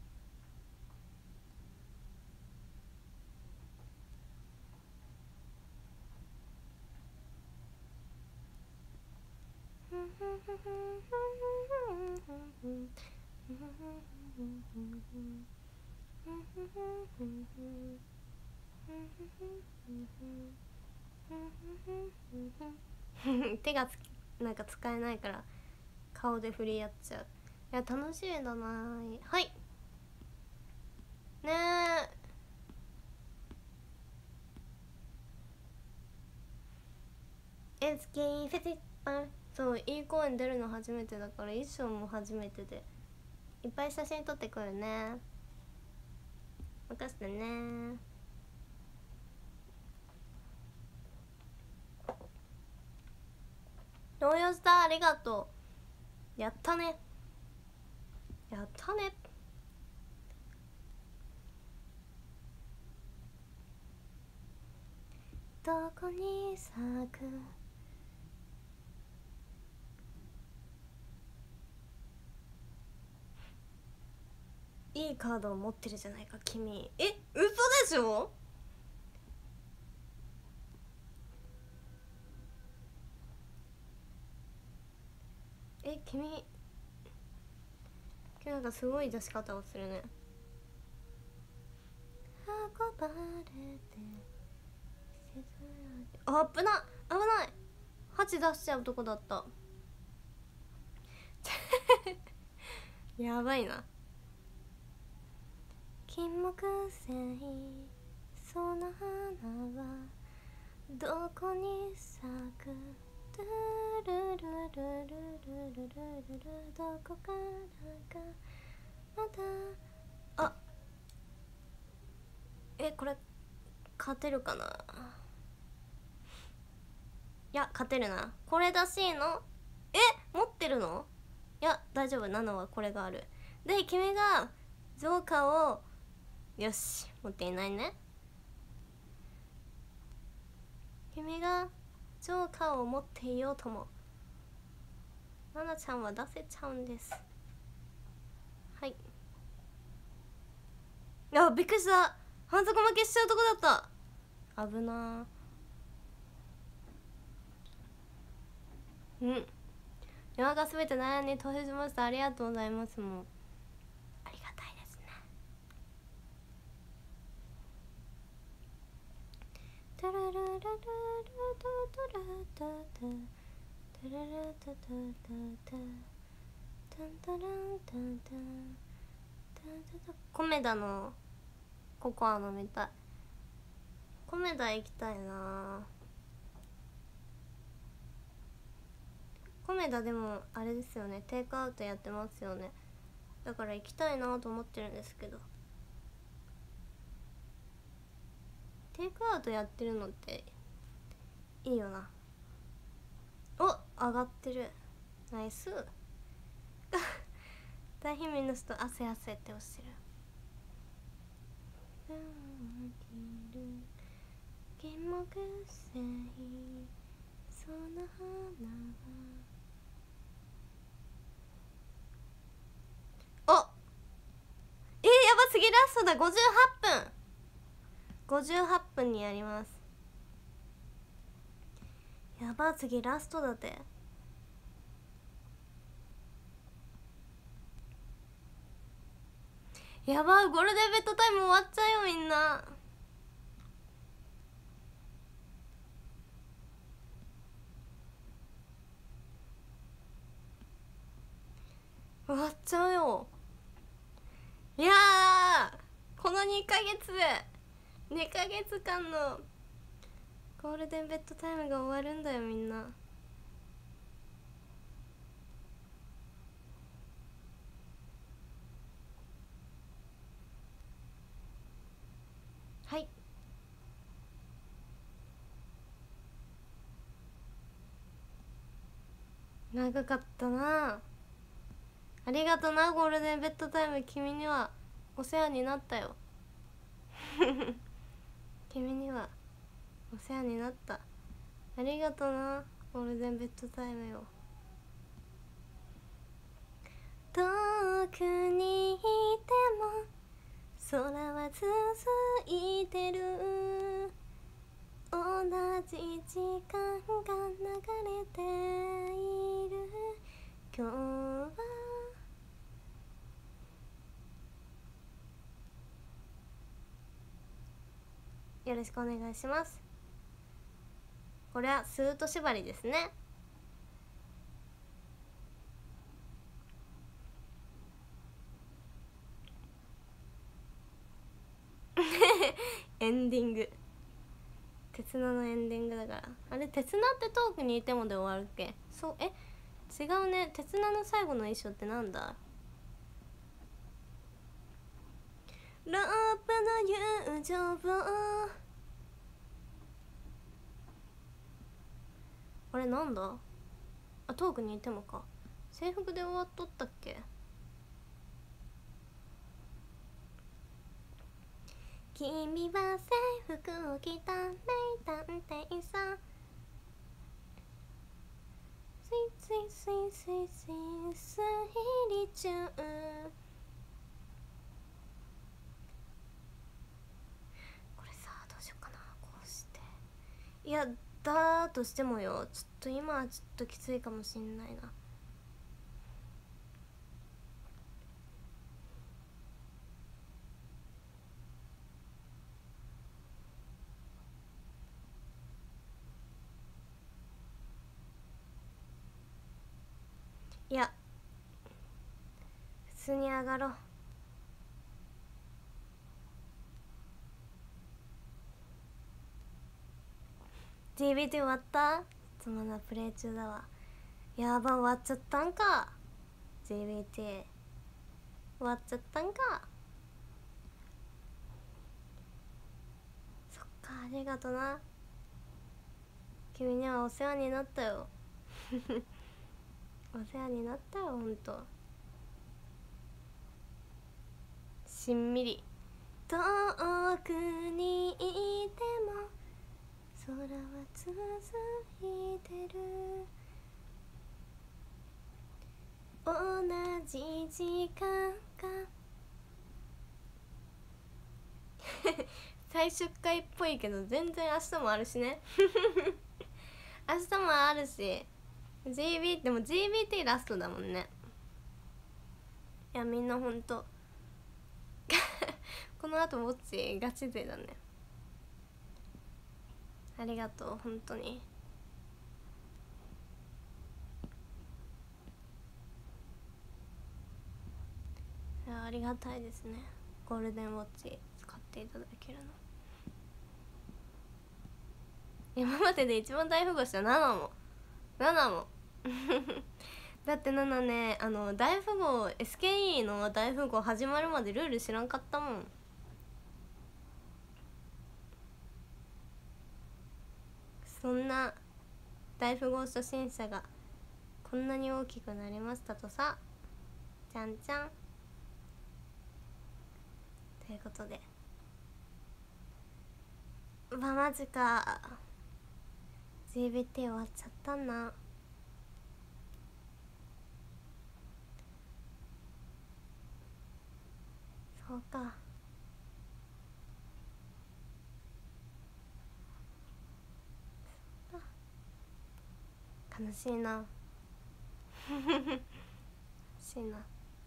[SPEAKER 1] 手がなんか使えないから顔で振りやっちゃう。いや楽しみだな。はいねえ SK フェスティバル。そういい公演出るの初めてだから衣装も初めてでいっぱい写真撮ってくるね。任せてね。動揺した。ありがとう。やったねやったね。どこに咲くいいカードを持ってるじゃないか君。嘘でしょ。君なんかすごい出し方をするね。運ばれて危な危ない8出しちゃうとこだったやばいな。金木犀その花はどこに咲く。ルルルルルルルルルどこからかまだこれ勝てるかな。いや勝てるな。これだしいの。持ってるの。いや大丈夫。7はこれがある。で君がジョーカーをよし持っていないね。君がジョーカーを持っていようともナナちゃんは出せちゃうんです。はい。びっくりした。反則負けしちゃうとこだった。危な世の中すべて悩んに投票しました。ありがとうございます。もうありがたいですね。タラララララララララタララタタタタタンタランタンタンタンタタ。コメダのココア飲みたい。コメダ行きたいな。コメダでもあれですよね、テイクアウトやってますよね。だから行きたいなと思ってるんですけど、テイクアウトやってるのっていいよな。お、上がってる。ナイス。大貧民の人汗汗って押してる。金木犀その花は。お、やばすぎ。ラストだ。58分にやります。やば、次ラストだって。やば、ゴールデンベッドタイム終わっちゃうよみんな。終わっちゃうよ。いやー、この2ヶ月間のゴールデンベッドタイムが終わるんだよみんな。はい、長かったな。ありがとなゴールデンベッドタイム。君にはお世話になったよ。君にはお世話になった。ありがとなゴールデンベッドタイムよ。遠くにいても空は続いてる。同じ時間が流れている。今日はよろしくお願いします。これはスーッと縛りですね。エンディング、鉄菜のエンディングだから。あれ、鉄菜って遠くにいてもで終わるっけ。そう、違うね。鉄菜の最後の衣装ってなんだ。ロープの友情を。あれなんだ。あ、遠くにいてもか。制服で終わっとったっけ。君は制服を着た名探偵さん。スイスイスイスイスイ推理中。これさ、どうしようかな。こうして、いやだとしてもよ、ちょっと今はちょっときついかもしんないな。いや、普通に上がろう。GBT 終わった？つまんなプレイ中だわ。やば、終わっちゃったんか。 GBT 終わっちゃったんか。そっか、ありがとな。君にはお世話になったよ。お世話になったよ、ほんと。しんみり。遠くにいても空は続いてる。同じ時間が最終回っぽいけど全然明日もあるしね。明日もあるし、 GB でも GBT ラストだもんね。いや、みんなほんとこの後ウォッチガチ勢だね。ありがとう、本当に。 いやありがたいですね、ゴールデンウォッチ使っていただけるの。今までで一番大富豪した7もだって7ね、大富豪 SKE の大富豪始まるまでルール知らんかったもん。そんな大富豪初心者がこんなに大きくなりましたとさ、じゃんじゃん。ということで、マジか GBT 終わっちゃったんな。そうか、悲しいな悲しいな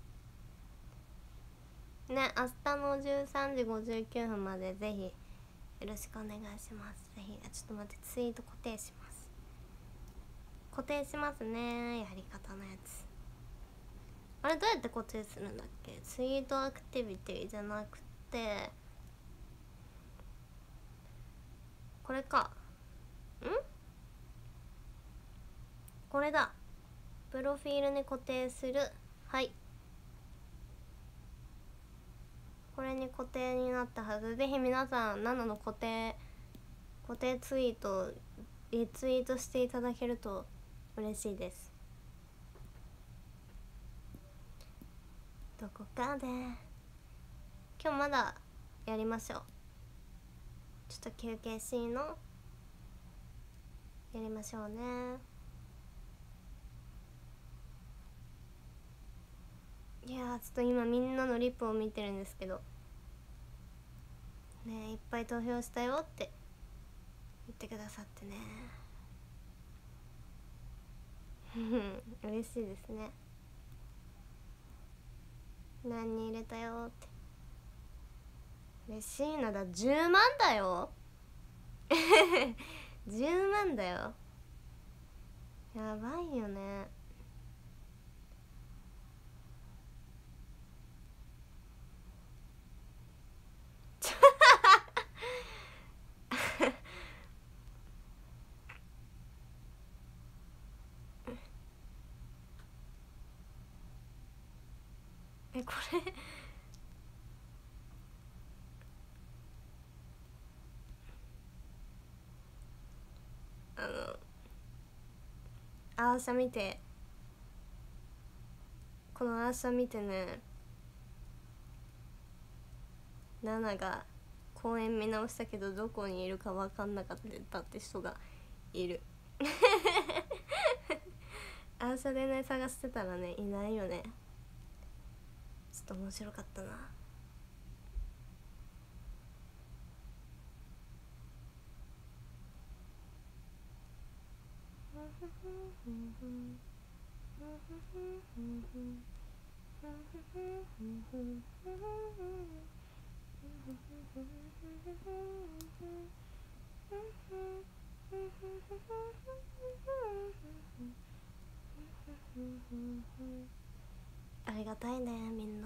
[SPEAKER 1] ね。明日の13時59分までぜひよろしくお願いします。ぜひ、ちょっと待って、ツイート固定します。固定しますね、やり方のやつ。あれどうやって固定するんだっけ。ツイートアクティビティじゃなくてこれか。これだ。プロフィールに固定する。はい、これに固定になったはず。ぜひ皆さん7の固定ツイートリツイートしていただけると嬉しいです。どこかで今日まだやりましょう。ちょっと休憩しのやりましょうね。いやちょっと今みんなのリプを見てるんですけどね、いっぱい投票したよって言ってくださってね嬉しいですね。何人入れたよって嬉しいな。だ10万だよ10万だよ、やばいよねこれアーシャ見て、このアーシャ見てね、ナナが公演見直したけどどこにいるか分かんなかったって人がいるアーシャでね探してたらねいないよね。ちょっと面白かったな。ありがたいねみんな。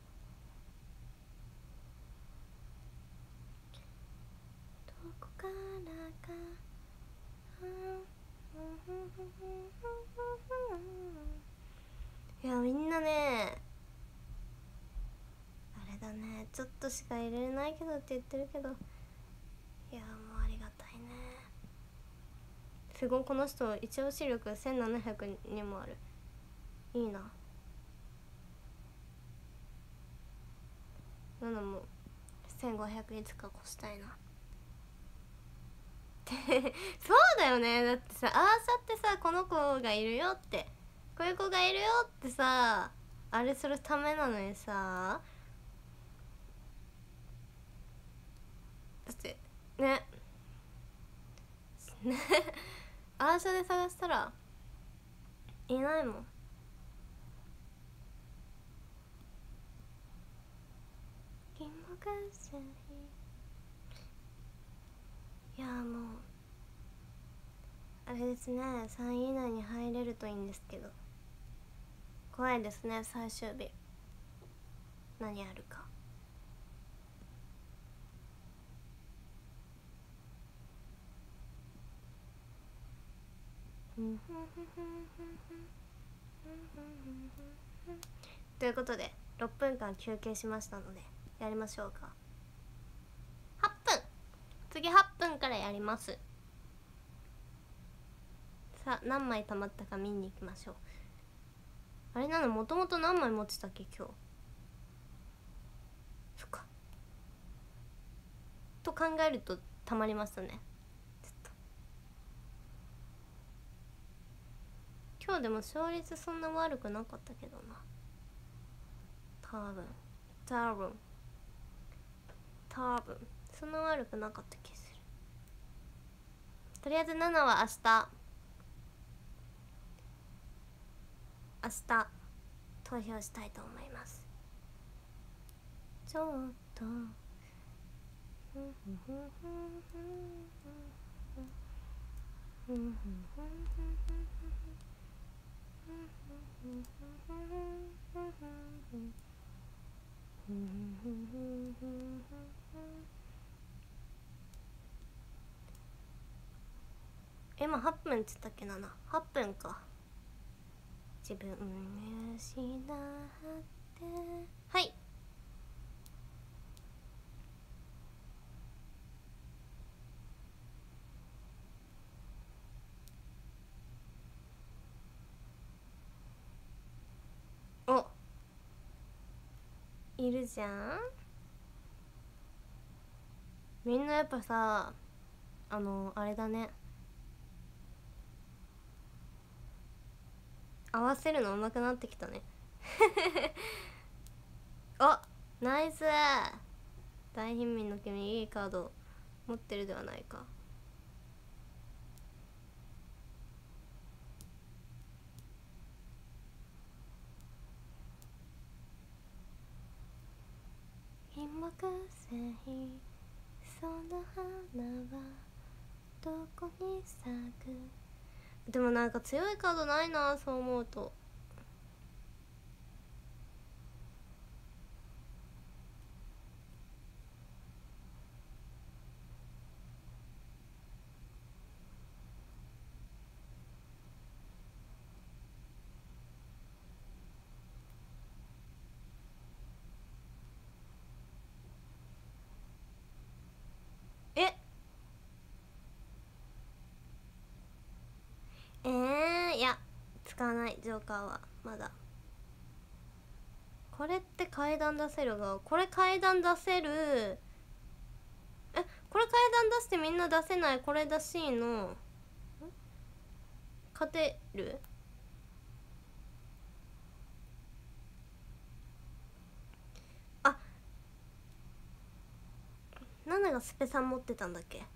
[SPEAKER 1] どこからかいやみんなねあれだね、ちょっとしか入れれないけどって言ってるけど、いやもうありがたいね。すごい、この人一応視力1700にもある。いいな。なのも1500いつか越したいなってそうだよね。だってさ、アーシャってさ、この子がいるよって、こういう子がいるよってさ、あれするためなのにさ、だってねねアーシャで探したらいないもん。いやもうあれですね、3位以内に入れるといいんですけど、怖いですね最終日。 何あるか。ということで6分間休憩しましたのでやりましょうか。8分、次8分からやります。さあ何枚溜まったか見に行きましょう。あれなの、もともと何枚持ってたっけ今日。そっかと考えると溜まりましたね。ちょっと今日でも勝率そんな悪くなかったけどな。多分そんな悪くなかった気する。とりあえず7は明日投票したいと思います。ちょっと今8分って言ったっけな。8分か。自分見失ってはい。お、いるじゃん。みんなやっぱさ、あれだね、合わせるの上手くなってきたね。お、ナイス。大貧民の君、いいカード持ってるではないか。金木犀、その花はどこに咲く。でもなんか強いカードないな、そう思うと。いや使わない。ジョーカーはまだ。これって階段出せるが、これ階段出せる。これ階段出してみんな出せない。これ出しいの勝てる。あ、ナナがスペさん持ってたんだっけ。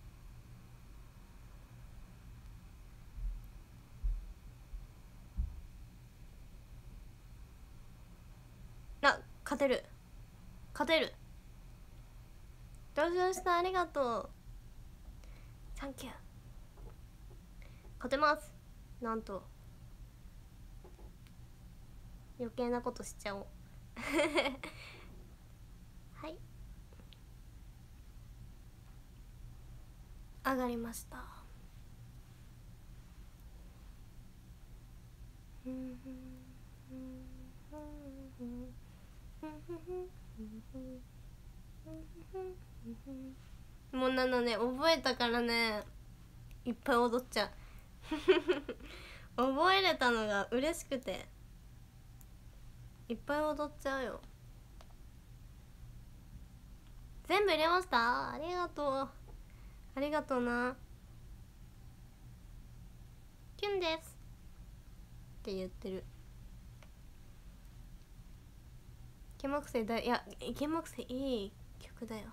[SPEAKER 1] あ、勝てるどうしました。ありがとう、サンキュー。勝てます。なんと余計なことしちゃおう。はい、上がりました。もうなのね、覚えたからね、いっぱい踊っちゃう。覚えれたのが嬉しくていっぱい踊っちゃうよ。全部入れました。ありがとう、ありがとうな。キュンですって言ってる。金木犀だ。いや、金木犀いい曲だよ。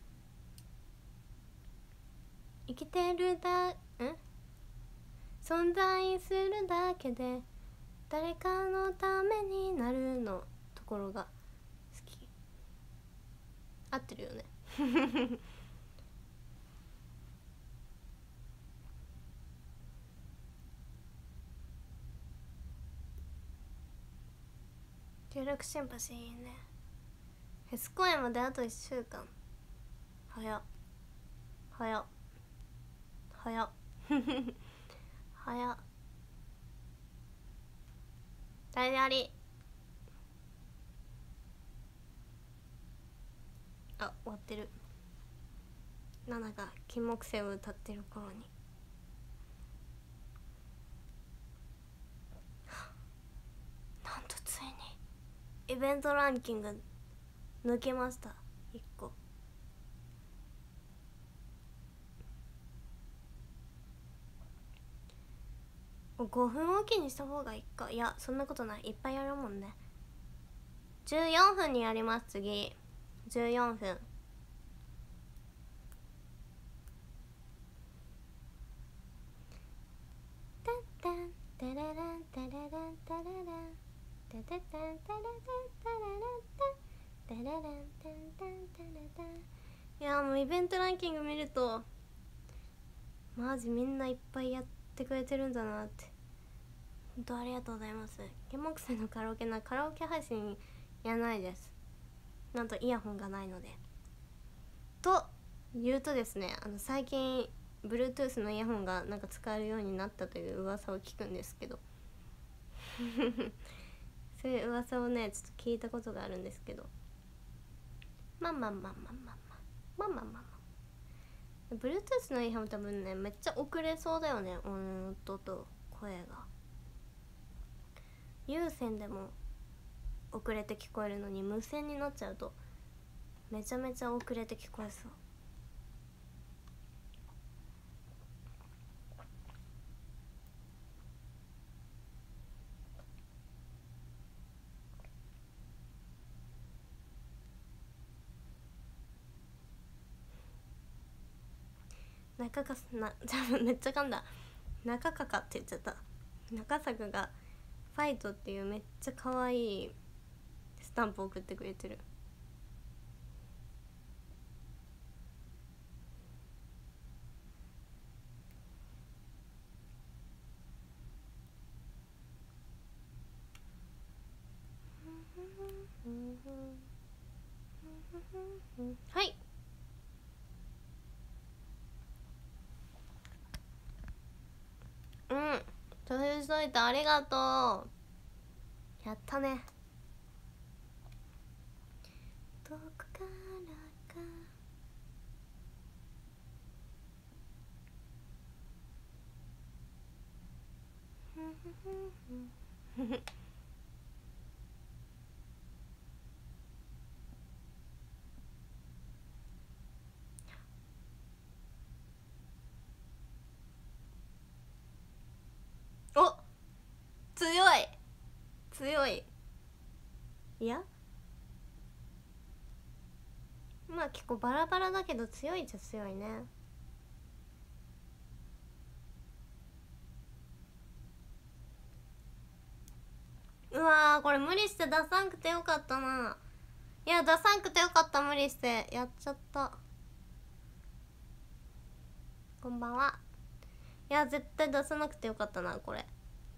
[SPEAKER 1] 生きてる存在するだけで誰かのためになるのところが好き。合ってるよね。協力シンパシーいいね。 フェス公演まであと1週間。早っ早っ早っ早っ。誰であり。あ、終わってる。ナナが金木犀を歌ってる頃になんとついにイベントランキング抜けました。1個。5分おきにした方がいいか。いや、そんなことない、いっぱいやるもんね。14分にやります。次14分。タンタンタラランタラランタラランタタタンタラランタラランタタラランタンタンタラタン。いや、もうイベントランキング見るとマジみんないっぱいやってくれてるんだなって。本当ありがとうございます。金木犀のカラオケ配信やらないです。なんとイヤホンがないので。と言うとですね、最近 Bluetooth のイヤホンがなんか使えるようになったという噂を聞くんですけどそういう噂をねちょっと聞いたことがあるんですけど、まあ Bluetooth のイヤホン多分ねめっちゃ遅れそうだよね、音と声が。有線でも遅れて聞こえるのに無線になっちゃうとめちゃめちゃ遅れて聞こえそう。めっちゃ噛んだ。中かかって言っちゃった。中坂がファイトっていうめっちゃ可愛いスタンプを送ってくれてる。はい、届いといてありがとう。やったね。どこからかお、強い強い。いや、まあ結構バラバラだけど強いじゃ強いね。うわー、これ無理して出さんくてよかったな。いや、出さんくてよかった。無理してやっちゃった。こんばんは。いや、絶対出さなくてよかったなこれ。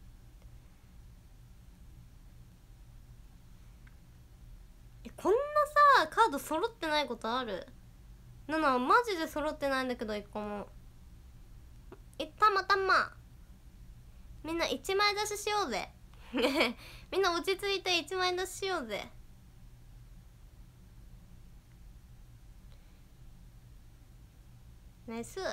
[SPEAKER 1] こんなさカード揃ってないことある？マジで揃ってないんだけど1個も。たまたまみんな1枚出ししようぜみんな落ち着いて1枚出ししようぜ。ナイス。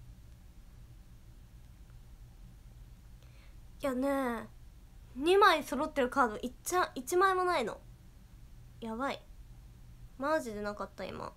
[SPEAKER 1] いやね2枚揃ってるカード1枚もないの。やばい、マジでなかった今。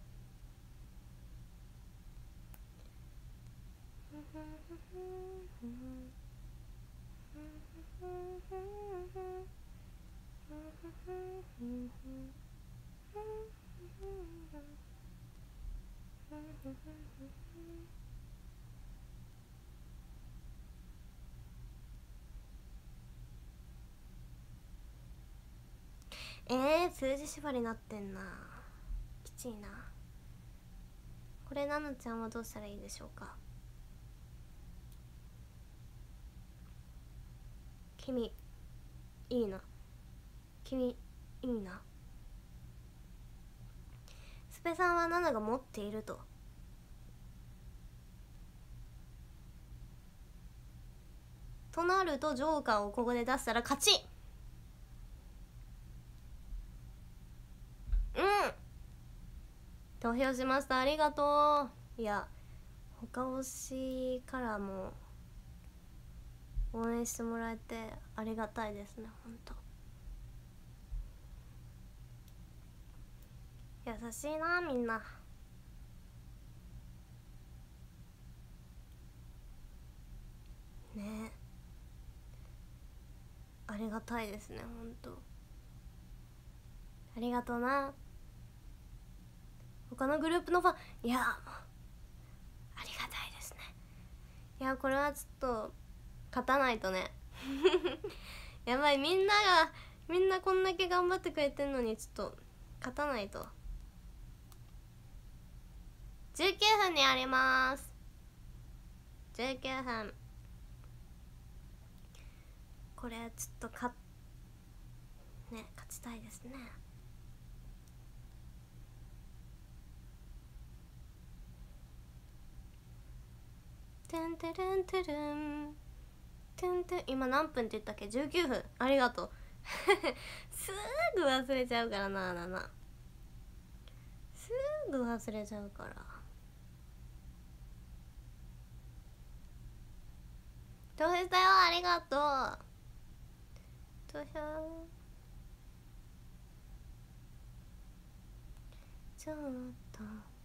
[SPEAKER 1] 数字縛りなってんな。きちいなこれ。ななちゃんはどうしたらいいでしょうか。君いいな、君いいな。 ペさんは7が持っていると。となるとジョーカーをここで出したら勝ち。投票しました、ありがとう。いや他推しからも応援してもらえてありがたいですね、ほんと優しいなみんな。ね、ありがたいですね、ほんとありがとうな。他のグループのファン、いやありがたいですね。いやこれはちょっと勝たないとねやばい、みんなこんだけ頑張ってくれてんのにちょっと勝たないと。19分にあります。19分。これちょっと勝ちたいですね。てんてるんてるんてんてん。今何分って言ったっけ。19分。ありがとうすぐ忘れちゃうからな、すぐ忘れちゃうから。投票したよ、ありがとう。投票ちょっと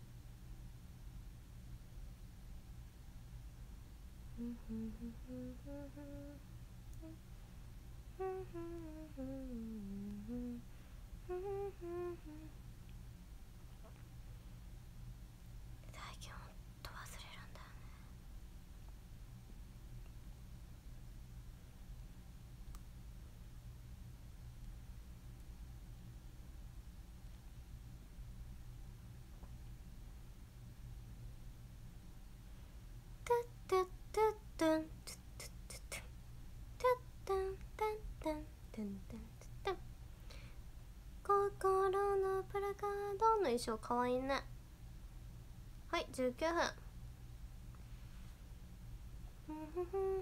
[SPEAKER 1] 最近ほんと忘れるんだよね。トゥットゥットゥントゥットゥットゥットゥントゥットゥントゥントゥントゥントゥントゥン。心のプラカードの衣装かわいいね。はい、19分。明日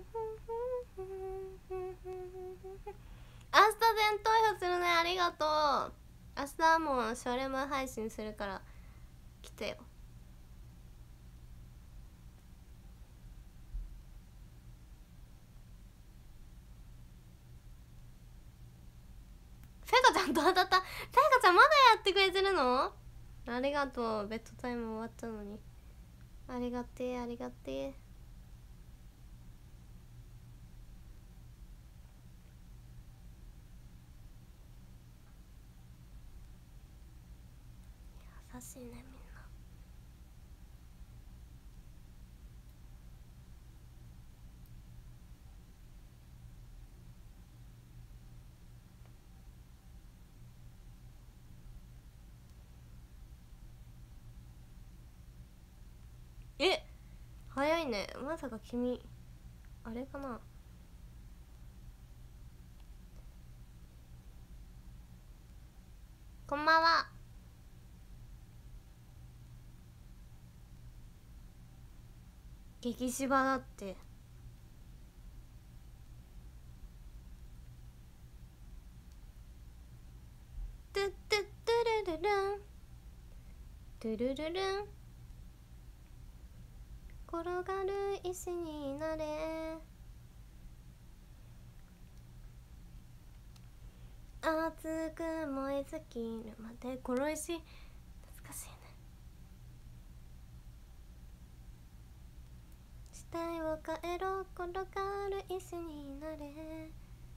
[SPEAKER 1] 全投票するね、ありがとう。明日はもうショレム配信するから来てよ。せいかちゃんと当たった。せいかちゃんまだやってくれてるの？ありがとう。ベッドタイム終わったのにありがてえ、ありがてえ。優しいねみんな。え、早いね。まさか君あれかな。こんばんは。激芝だって。トゥットゥットゥルルルントゥルルルン。転がる石になれ、熱く燃え尽きるまで。この石懐かしいね。死体を変えろ、転がる石になれ。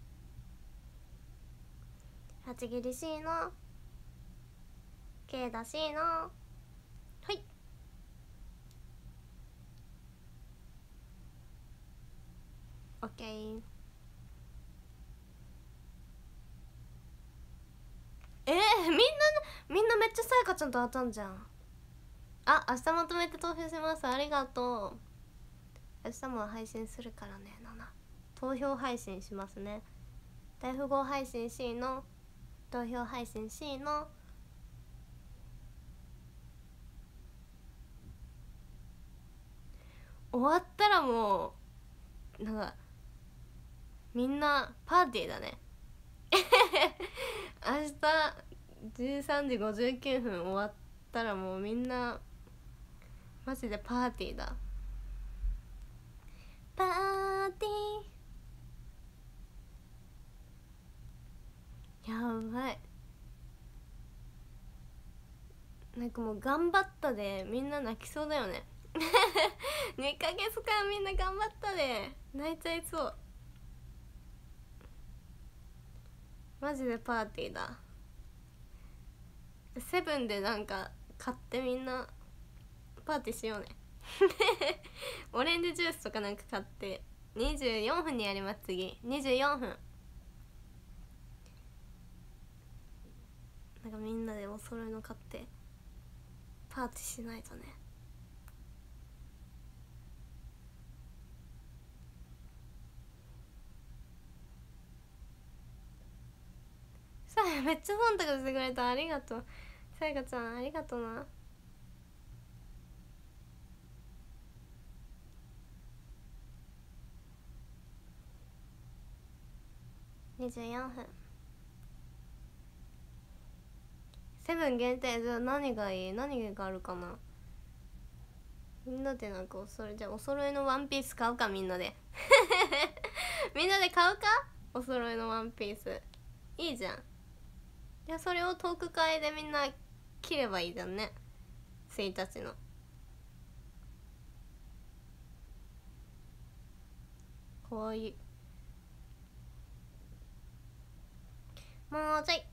[SPEAKER 1] 八切り C の K だ C のはい。オッケー。みんなめっちゃさやかちゃんと当たんじゃん。あ、明日まとめて投票します。ありがとう。明日も配信するからね。投票配信しますね。大富豪配信 C の投票配信 C の終わったらもうなんかみんなパーティーだね明日13時59分終わったらもうみんなマジでパーティーだ。パーティーやばい。なんかもう頑張ったでみんな泣きそうだよね2ヶ月間みんな頑張ったで泣いちゃいそう。マジでパーティーだ。セブンでなんか買ってみんなパーティーしようねオレンジジュースとかなんか買って24分にやります。次24分なんかみんなでお揃いの買ってパーティーしないとね。さあめっちゃ忖度してくれた。ありがとうさやかちゃん、ありがとうな。24分セブン限定。じゃあ何がいい？何があるかな。みんなでなんかじゃあお揃いのワンピース買うかみんなでみんなで買うかお揃いのワンピース。いいじゃん。じゃあそれをトーク会でみんな着ればいいじゃんね。1日のかわいい。もうちょい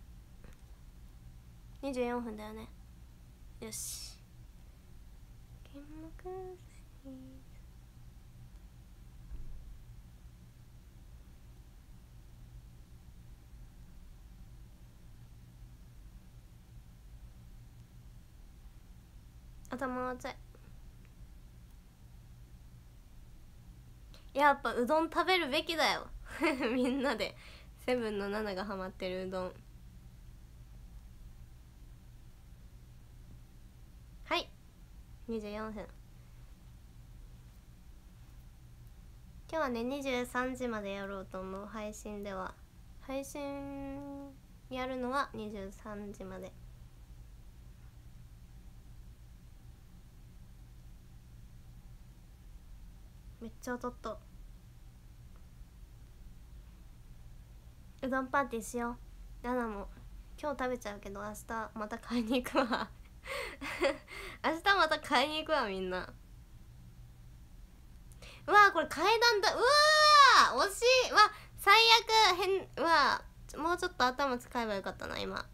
[SPEAKER 1] 24分だよね。よし。あともうちょい。やっぱうどん食べるべきだよみんなで。セブンの7がハマってるうどん。はい24分。今日はね23時までやろうと思う。配信では配信やるのは23時まで。めっちゃ当たった。うどんパーティーしよう。ナナも今日食べちゃうけど明日また買いに行くわ明日また買いに行くわみんな。うわーこれ階段だ。うわー惜しい。うわ最悪うわもうちょっと頭使えばよかったな今。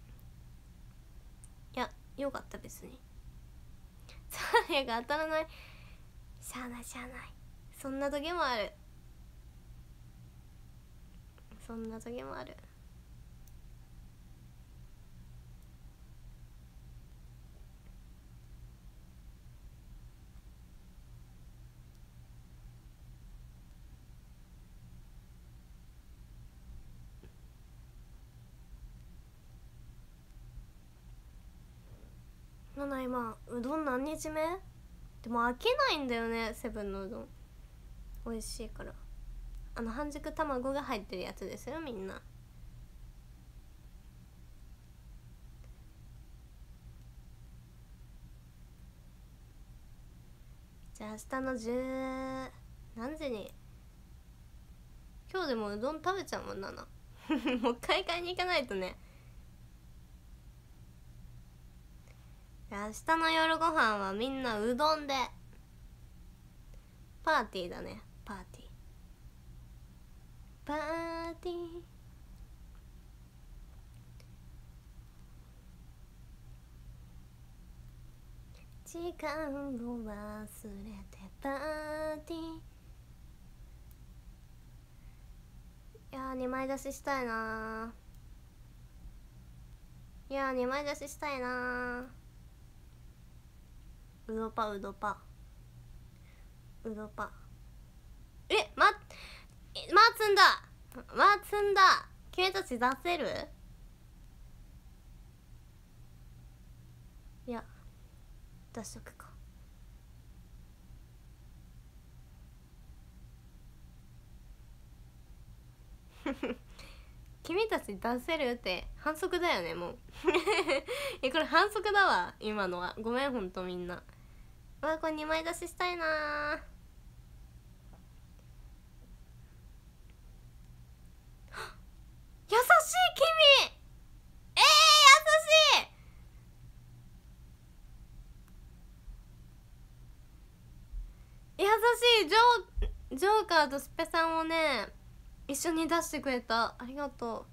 [SPEAKER 1] いやよかった別に。サーヤが当たらない。しゃあないしゃあない。そんな時もある。そんな時もある。今うどん何日目？でも飽きないんだよねセブンのうどん。美味しいから。半熟卵が入ってるやつですよみんな。じゃあ明日の10何時に。今日でもうどん食べちゃうもんなもう一回買いに行かないとね。明日の夜ご飯はみんなうどんでパーティーだね。パーティーパーティー。時間を忘れてパーティー。いやー2枚出ししたいな。いやー2枚出ししたいな。うどぱうどぱうどぱ。まつんだ君たち出せる？いや出しとくか。 君たち出せるって反則だよねもうこれ反則だわ今のは。ごめんほんとみんな。わこれ2枚出ししたいな。優しい君、優しい優しい。ジョーカーとスペさんをね一緒に出してくれた。ありがと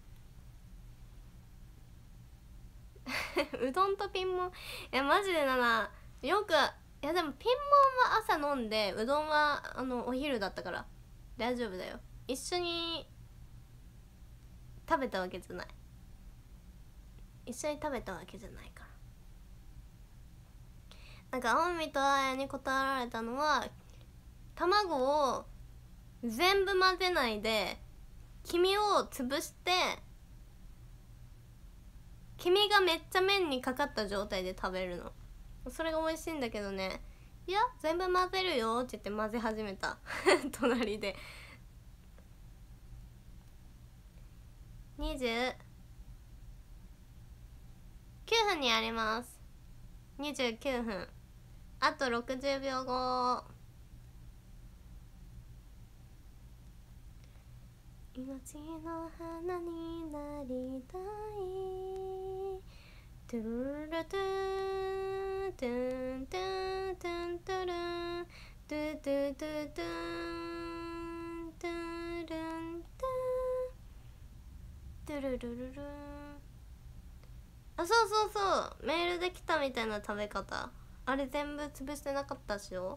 [SPEAKER 1] ううどんとピンモン、いやマジでよく、いやでもピンモンは朝飲んでうどんはお昼だったから大丈夫だよ。一緒に食べたわけじゃない、一緒に食べたわけじゃないから。なんか青海とあやに答えられたのは、卵を全部混ぜないで黄身を潰して黄身がめっちゃ麺にかかった状態で食べるの。それが美味しいんだけどね、いや全部混ぜるよって言って混ぜ始めた隣で。29分にあります。29分、あと60秒後。命の花になりたい。トゥルルトゥトゥントゥントゥントゥルントゥトゥトゥトゥントゥルントゥルルルルン。あ、そうそうそう、メールで来たみたいな食べ方、あれ全部潰してなかったっしょ。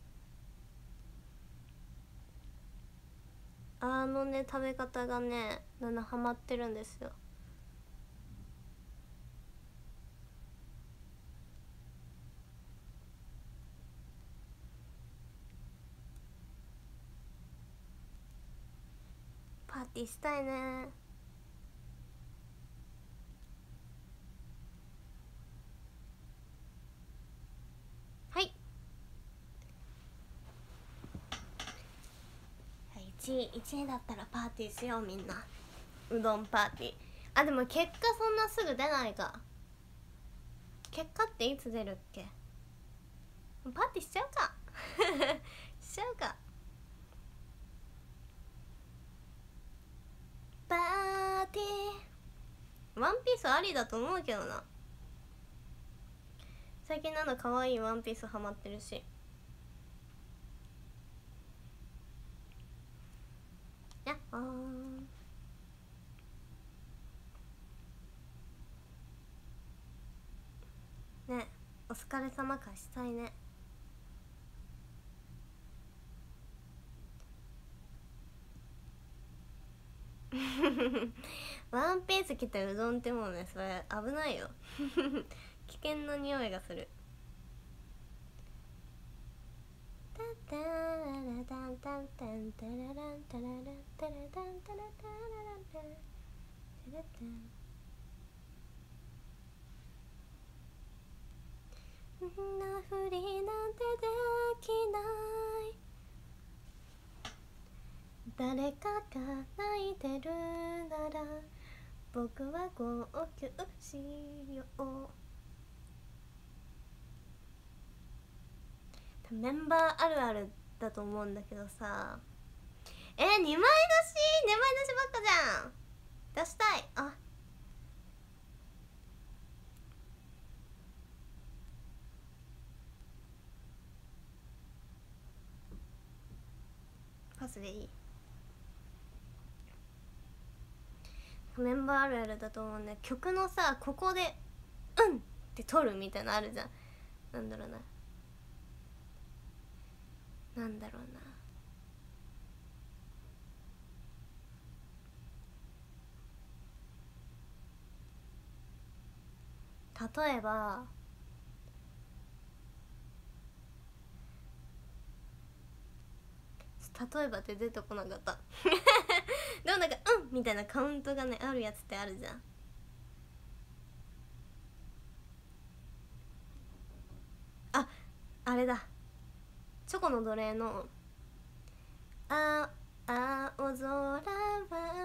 [SPEAKER 1] 食べ方がねハマってるんですよ。パーティーしたいね。はい、1位だったらパーティーしようみんな。うどんパーティー。あ、でも結果そんなすぐ出ないか。結果っていつ出るっけ。パーティーしちゃうかしちゃうか。パーティー、ワンピースありだと思うけどな。最近可愛いワンピースハマってるし。やっほーね、お疲れ様会したいね。ワンピース着てうどんってもうね、それ危ないよ危険な匂いがする。そんなふりなんてできない、誰かが泣いてるなら僕は号泣しよう。メンバーあるあるだと思うんだけどさ、2枚出し、2枚出しばっかじゃん。出したい。あ、パスでいい。メンバーあるあるだと思うんだ。曲のさ、ここで「うん」って取るみたいなのあるじゃん。なんだろうな、なんだろうな、例えばって出てこなかったでも「うん」みたいなカウントがねあるやつってあるじゃん。あれだ、チョコの奴隷の「青空は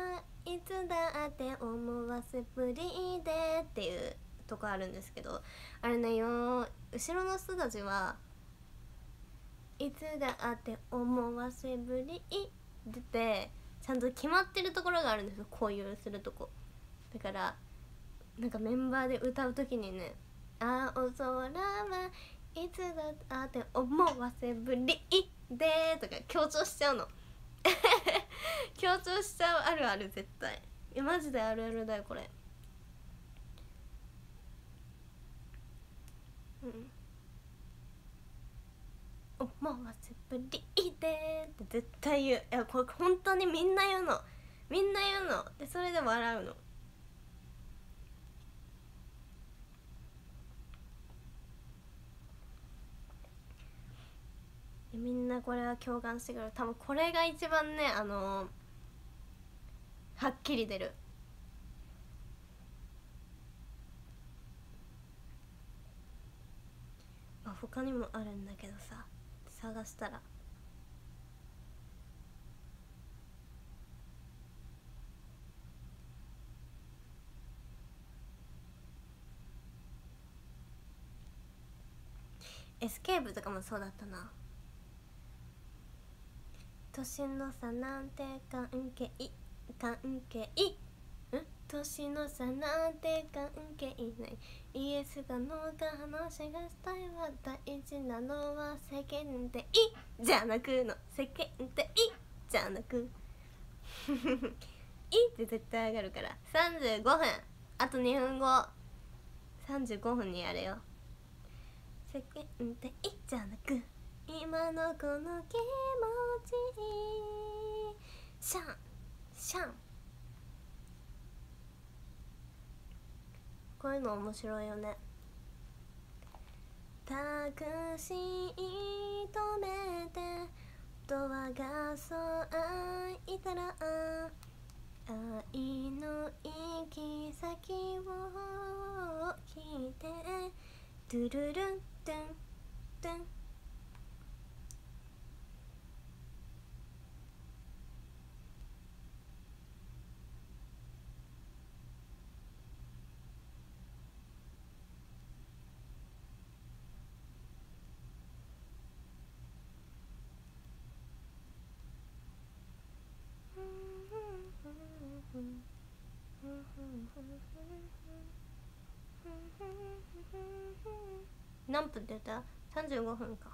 [SPEAKER 1] いつだって思わせぶりでっていうとこあるんですけど、あれねよ、後ろの人たちはいつだって思わせぶりでてちゃんと決まってるところがあるんですよ、こういうするとこだから。なんかメンバーで歌うときにね、青空はいつだって思わせぶりでとか強調しちゃうの強調しちゃう、あるある、絶対マジであるあるだよこれ。思わせぶりでって絶対言う。いやこれ本当にみんな言うの、みんな言うので、それで笑うの。みんなこれは共感してくれる。多分これが一番ねはっきり出る。他にもあるんだけどさ、探したらエスケープとかもそうだったな。年の差なんて関係年の差なんて関係ない、イエスかノーか話がしたいわ、大事なのは世間でいいじゃなくの、世間でいいじゃなくいいって絶対上がるから。35分、あと2分後、35分にやれよ。世間でいいじゃなく、今のこの気持ちシャンシャン、こういうの面白いよね。タクシー止めてドアが開いたら、愛の行き先を聞いて、トゥルルントゥントゥン、何分って言った？ 35 分か。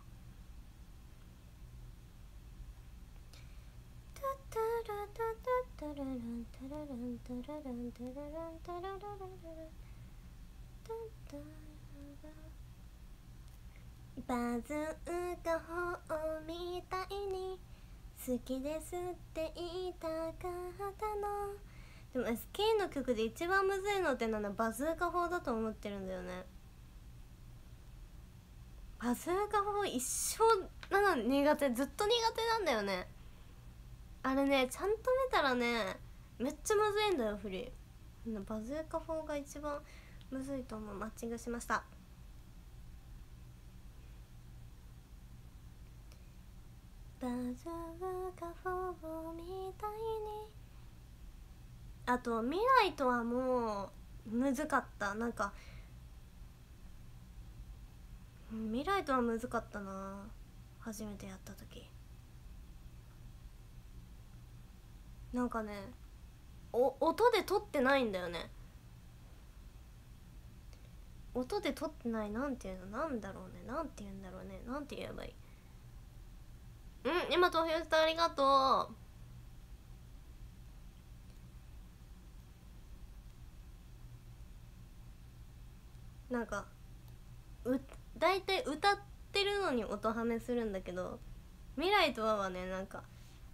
[SPEAKER 1] バズーカ砲みたいに好きですって言いたかったの。でも SK の曲で一番むずいのってバズーカ砲だと思ってるんだよね。バズーカ砲一生苦手、ずっと苦手なんだよね。あれね、ちゃんと見たらねめっちゃむずいんだよ振り。バズーカ砲が一番むずいと思う。マッチングしました。バズーカ砲みたいに、あと未来とはもうむずかった。未来とはむずかったな、初めてやった時。なんかね、音で撮ってないんだよね。音で撮ってない。なんていうの、なんだろうね、なんて言うんだろうね、なんて言えばいい。今投票してありがとう。なんかだいたい歌ってるのに音はめするんだけど、未来とはねなんか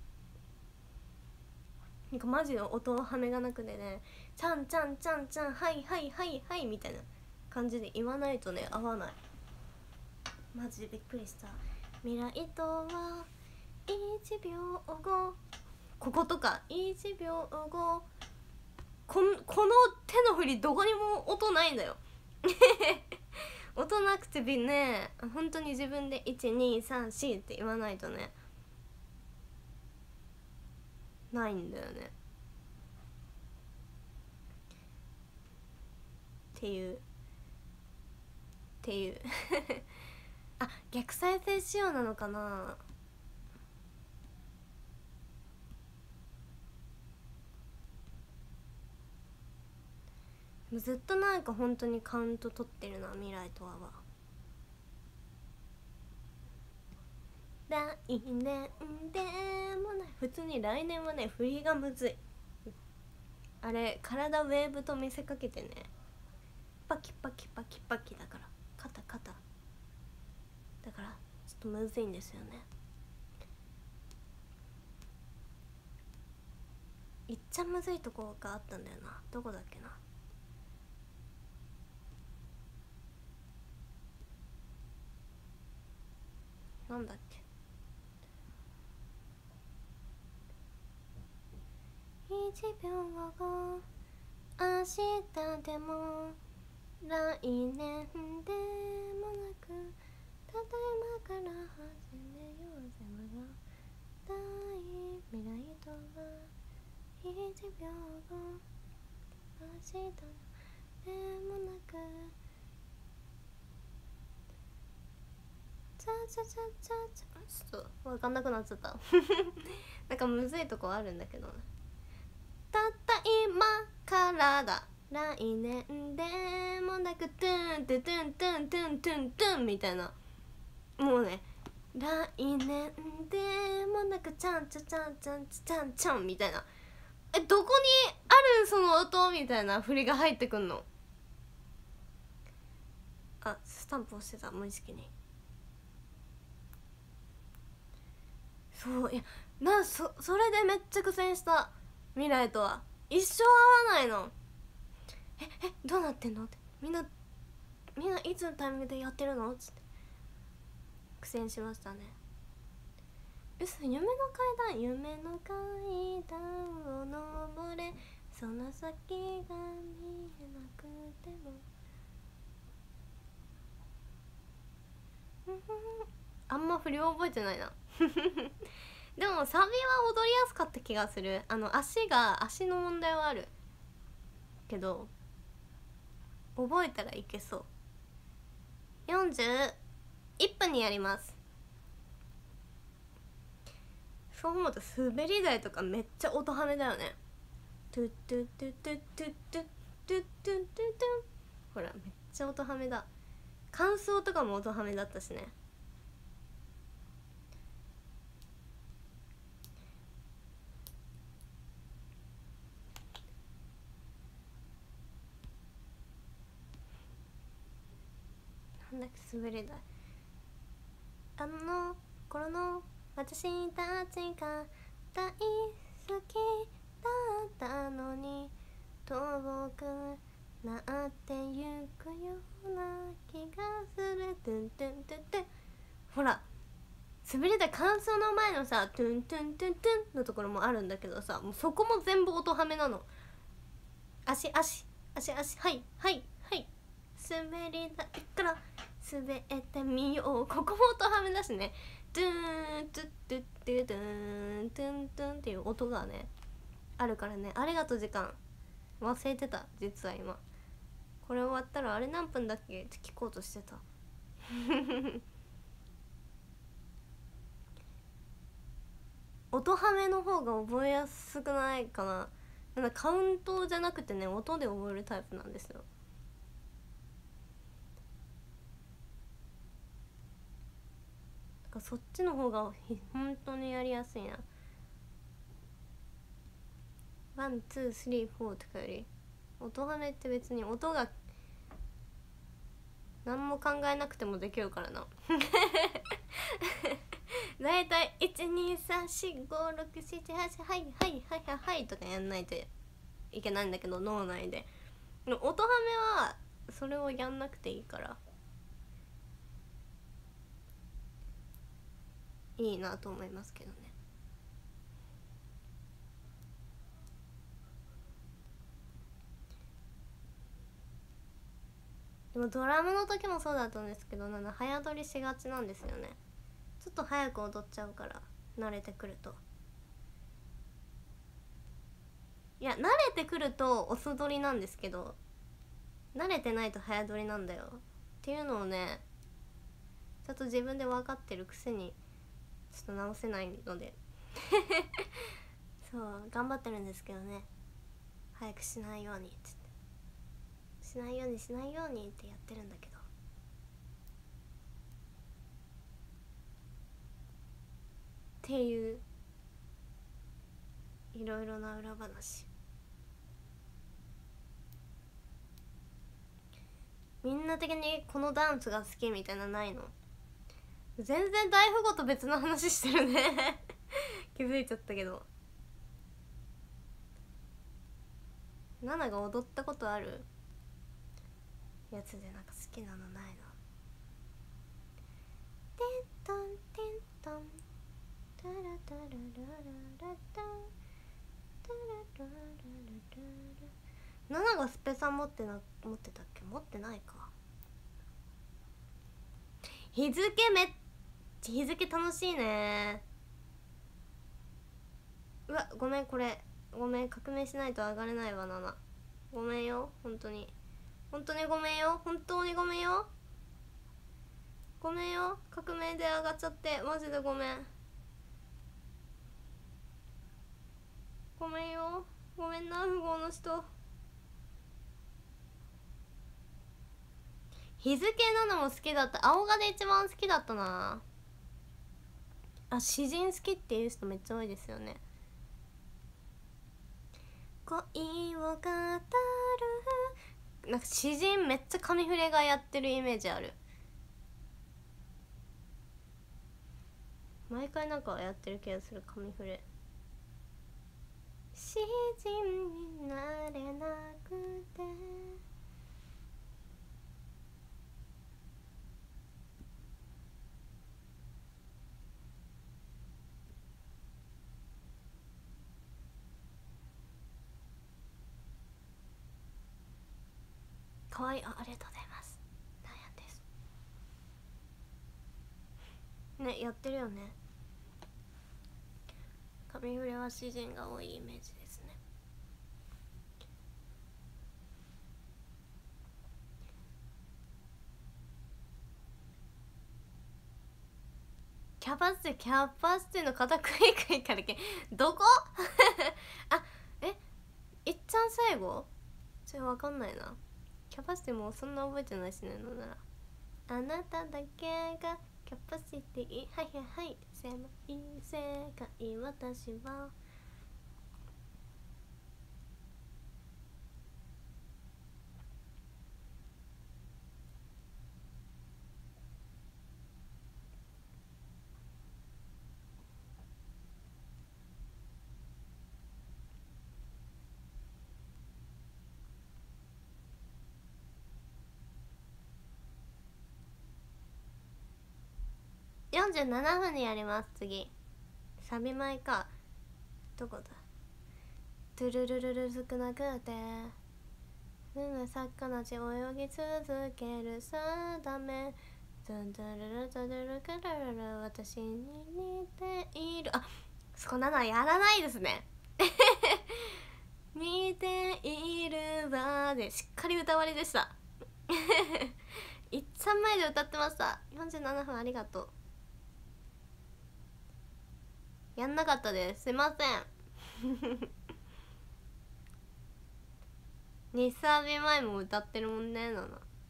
[SPEAKER 1] マジで音はめがなくてね、ちゃんちゃんちゃんちゃんはいはいはいはいみたいな感じで言わないとね合わない。マジでびっくりした。未来とは1秒後、こことか1秒後、この手の振りどこにも音ないんだよ音なくてね、本当に自分で1234って言わないとねないんだよね。 ていうあ、逆再生仕様なのかな。ずっとなんか本当にカウント取ってるな、未来とは。来年でもない、普通に来年はね振りがむずい。あれ体ウェーブと見せかけてね、パキパキパキパキだから、肩だからちょっとむずいんですよね。いっちゃむずいとこがあったんだよな。どこだっけな。なんだっけ。1秒後明日でも来年でもなく、ただいまから始めようぜまだ大未来とは1秒後明日でもなく、ちょっと分かんなくなっちゃったなんかむずいとこあるんだけど、たった今からだ、来年でもなくトゥントゥトゥントゥントゥントゥントゥンみたいな、もうね、来年でもなくチャンチャチャンチャンチャンチャンみたいな、どこにあるその音みたいな振りが入ってくんの。あ、スタンプ押してた、無意識に。そう、いやそれでめっちゃ苦戦した。未来とは一生会わないの。どうなってんのって、みんないつのタイミングでやってるのっつって苦戦しましたね。夢の階段を登れ、その先が見えなくてもあんま振り覚えてないなでもサビは踊りやすかった気がする。足の問題はあるけど覚えたらいけそう。41分にやります。そう思うと滑り台とかめっちゃ音ハメだよね。トゥットゥットゥットゥットゥットゥットゥットゥットゥッほらめっちゃ音ハメだ。感想とかも音ハメだったしね。なんだっけ、滑り台。あの頃の私たちが大好きだったのに遠くなってゆくような気がする。トゥントゥントゥントゥン。ほら滑り台感想の前のさトゥントゥントゥントゥンのところもあるんだけどさ、もうそこも全部音ハメなの。足はいはいはい、滑り台から滑ってみよう、ここも音ハメだしね。トゥーントゥットゥットゥトゥーントゥントゥンっていう音がねあるからね。ありがとう時間、忘れてた。実は今これ終わったらあれ何分だっけって聞こうとしてた音ハメの方が覚えやすくないかな。なんかカウントじゃなくてね、音で覚えるタイプなんですよ。だからそっちの方が本当にやりやすいな。ワンツースリーフォーとかより音ハメって別に音が何も考えなくてもできるからなだいたい123456788はいはいはいはいはいとかやんないといけないんだけど、脳内で。音ハメはそれをやんなくていいからいいなと思いますけどね。でもドラムの時もそうだったんですけど、早撮りしがちなんですよね。ちょっと早く踊っちゃうから慣れてくると。いや慣れてくると遅撮りなんですけど、 慣れてないと早撮りなんだよっていうのをね、ちょっと自分で分かってるくせにちょっと直せないのでそう頑張ってるんですけどね、早くしないようにって言って、しないようにしないようにってやってるんだけど、っていういろいろな裏話。みんな的にこのダンスが好きみたいなないの？全然大富豪と別の話してるね気づいちゃったけど。ナナが踊ったことあるやつでなんか好きなのないの？テントンテントンタラタララララタンタララララララ。ナナがスペさん持ってたっけ？持ってないか。日付楽しいね。うわごめん、これごめん、革命しないと上がれないわ。ナナごめんよ、本当に本当にごめんよ、本当にごめんよ、ごめんよ、革命で上がっちゃってマジでごめん、ごめんよ、ごめんな富豪の人。日付なのも好きだった。青がで一番好きだったなあ。詩人好きっていう人めっちゃ多いですよね。恋を語るなんか詩人めっちゃ紙フレがやってるイメージある。毎回なんかやってる気がする、紙フレ。詩人になれなくてかわいい。ありがとうございます。なんやですね、やってるよね。紙フレは詩人が多いイメージですね。キャパシティの片クイクイからけどこあ、いっちゃん最後それわかんないな。キャパシティもそんな覚えてないしね。のならあなただけがキャパシティ、はいはいはい、狭い世界私は。47分にやります。次サビ前か。どこだ。トゥルルルル少なくて魚ち泳ぎ続ける定めドゥンドゥルルドゥルルクルルル私に似ている。あ、そこ7やらないですね似ているわでしっかり歌わりでしたいっちゃん前で歌ってました。47分ありがとう。やんなかったです、すいません2サビ前も歌ってるもんね。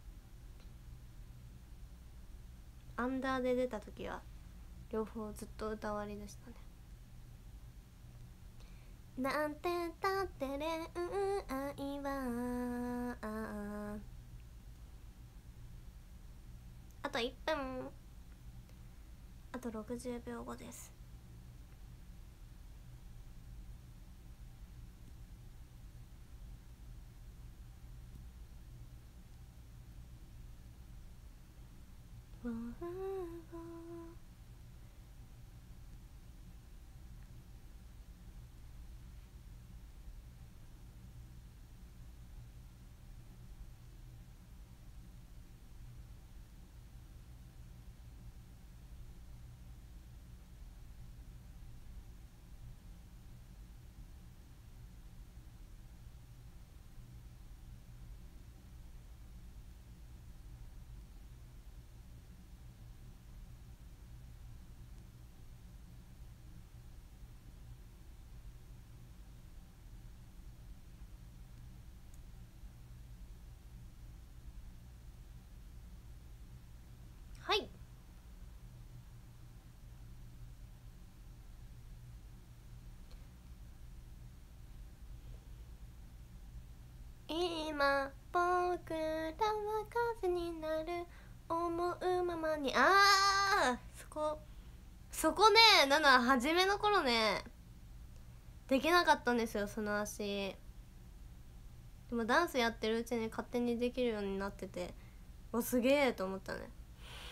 [SPEAKER 1] アンダーで出た時は両方ずっと歌わりでしたね。なんてだって恋愛はあと1分、あと60秒後です。 今僕らは風になる思うままに。あー、そこね、初めの頃ねできなかったんですよ、その足。でもダンスやってるうちに勝手にできるようになってて、お、すげえと思ったね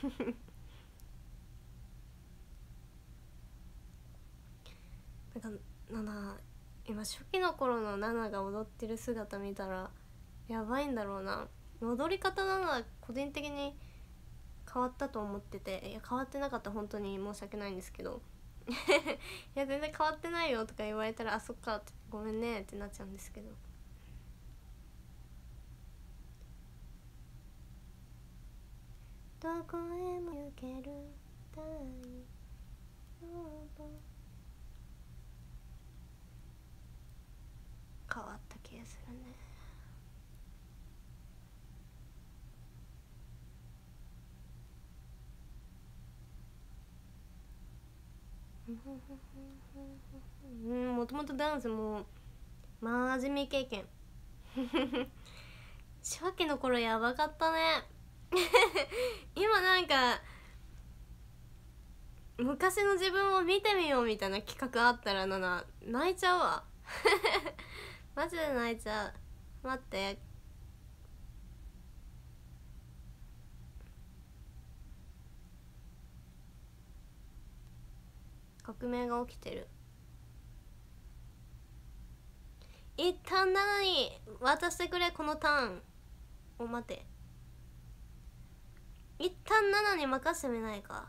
[SPEAKER 1] なんか今初期の頃のナナが踊ってる姿見たらやばいんだろうな。踊り方個人的に変わったと思ってて、いや変わってなかったら本当に申し訳ないんですけどいや全然変わってないよとか言われたら、あ、そっかって、ごめんねってなっちゃうんですけど。どこへも行ける大丈夫。変わった気がするね。もともとダンスも真面目経験初期の頃やばかったね今なんか昔の自分を見てみようみたいな企画あったら泣いちゃうわマジで泣いちゃう。待って、革命が起きてる。一旦なのに渡してくれ、このターンを。待て、一旦7に任せてみないか。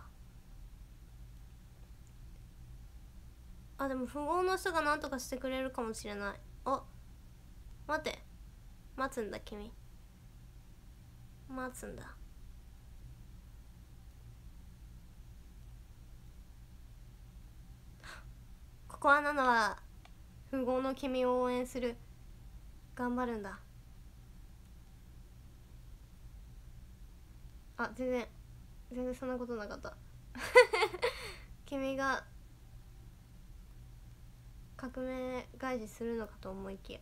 [SPEAKER 1] あ、でも富豪の人が何とかしてくれるかもしれない。あ、待て、待つんだ君、待つんだ。ここは7は富豪の君を応援する。頑張るんだ。あ、全然そんなことなかった君が革命返しするのかと思いきや。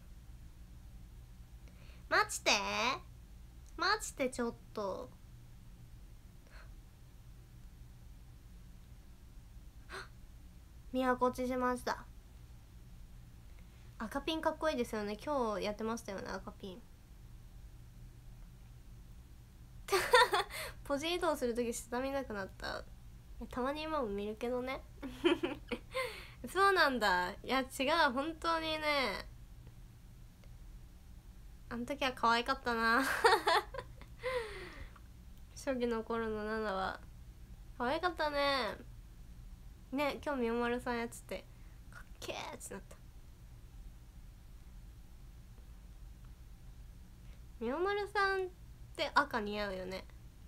[SPEAKER 1] 待ってちょっと都落ちしました。赤ピンかっこいいですよね。今日やってましたよね、赤ピンポジ移動するとき下見なくなった。たまに今も見るけどねそうなんだ。いや違う、本当にね、あの時は可愛かったな初期の頃のナナは可愛かったね。ね、今日みおまるさんやっててかっけーってなった。みおまるさんって赤似合うよね。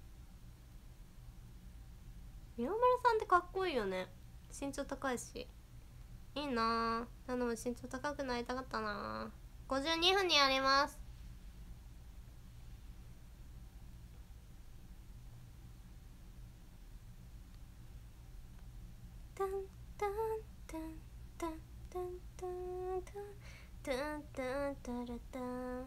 [SPEAKER 1] みおまるさんってかっこいいよね。身長高いしいいな。ナナも身長高くなりたかったな。52分にやります。タンタンタンタンタンタンタンタンタンタラタン。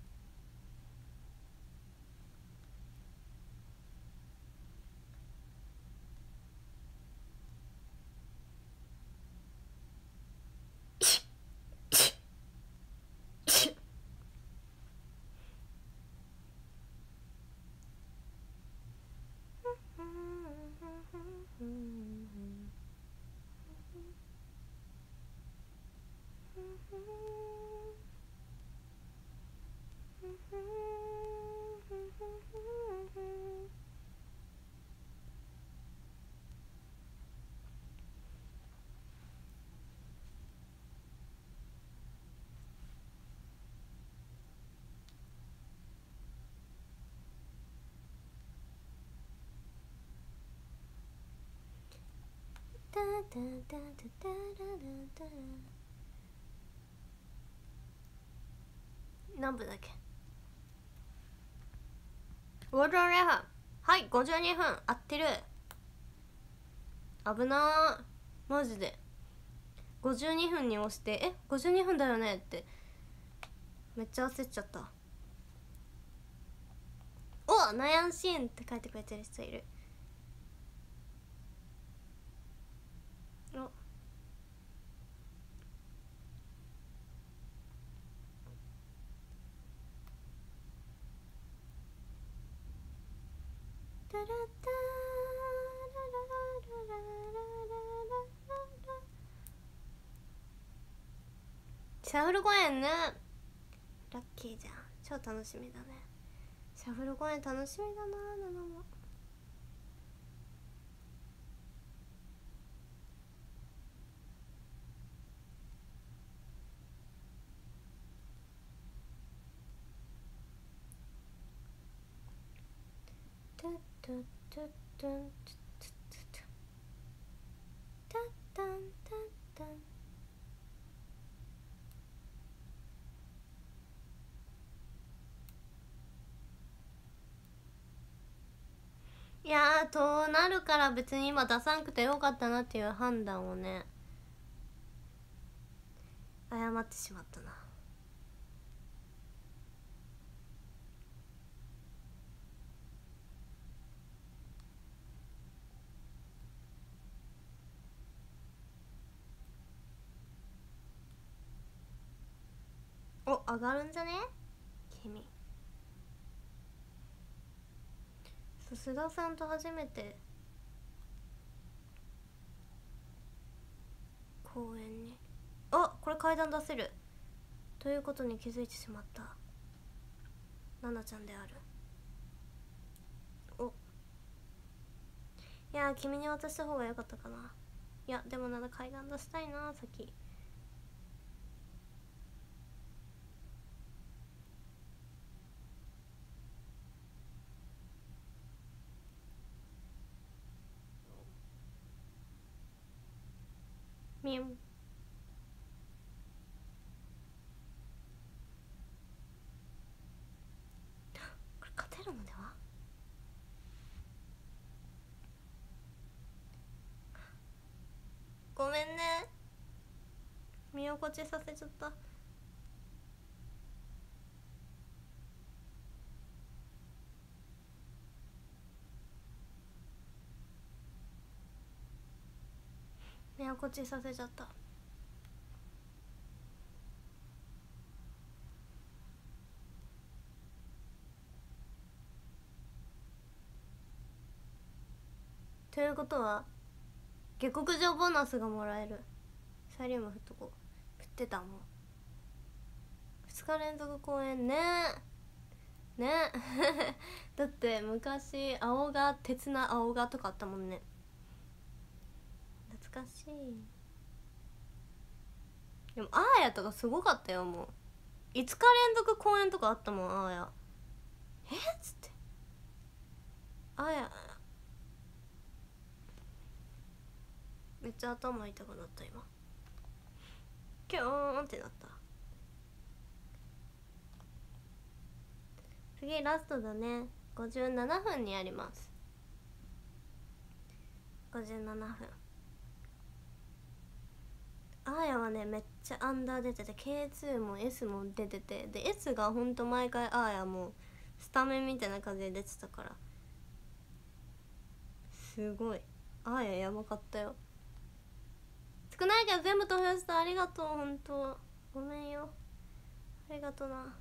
[SPEAKER 1] 何分だっけ。52分。はい、52分合ってる。危なーマジで。52分に押して52分だよねってめっちゃ焦っちゃった。 お、悩んしんって書いてくれてる人いる。お、タラッターララララララララララ。シャフル公演ね、ラッキーじゃん。超楽しみだね。シャフル公演楽しみだな。7もタッタッタッタンタッタンタッタン。いやー、となるから別に今出さんくてよかったなっていう判断をね、誤ってしまったな。お、上がるんじゃね君。そう、須田さんと初めて公園に、あ、これ階段出せるということに気づいてしまったナナちゃんである。お、いやー、君に渡した方が良かったかな。いや、でもなんだ、階段出したいな先。みんこれ勝てるのでは。ごめんね、見心地させちゃった。見心地させちゃった。ということは下克上ボーナスがもらえる。サイリウム振っとこう。振ってたもん。2日連続公演ね。ねだって昔青が鉄な青がとかあったもんね。懐かしい。でもアーヤとかすごかったよ。もう5日連続公演とかあったもん。アーヤっつって、アーヤめっちゃ頭痛くなった今。キューンってなった。次ラストだね。57分にやります。57分。アーヤはねめっちゃアンダー出てて、 K2 も S も出てて、で S がほんと毎回アーヤもスタメンみたいな感じで出てたから、すごいアーヤやばかったよ。少ないけど全部投票した。ありがとう。ほんとごめんよ、ありがとな。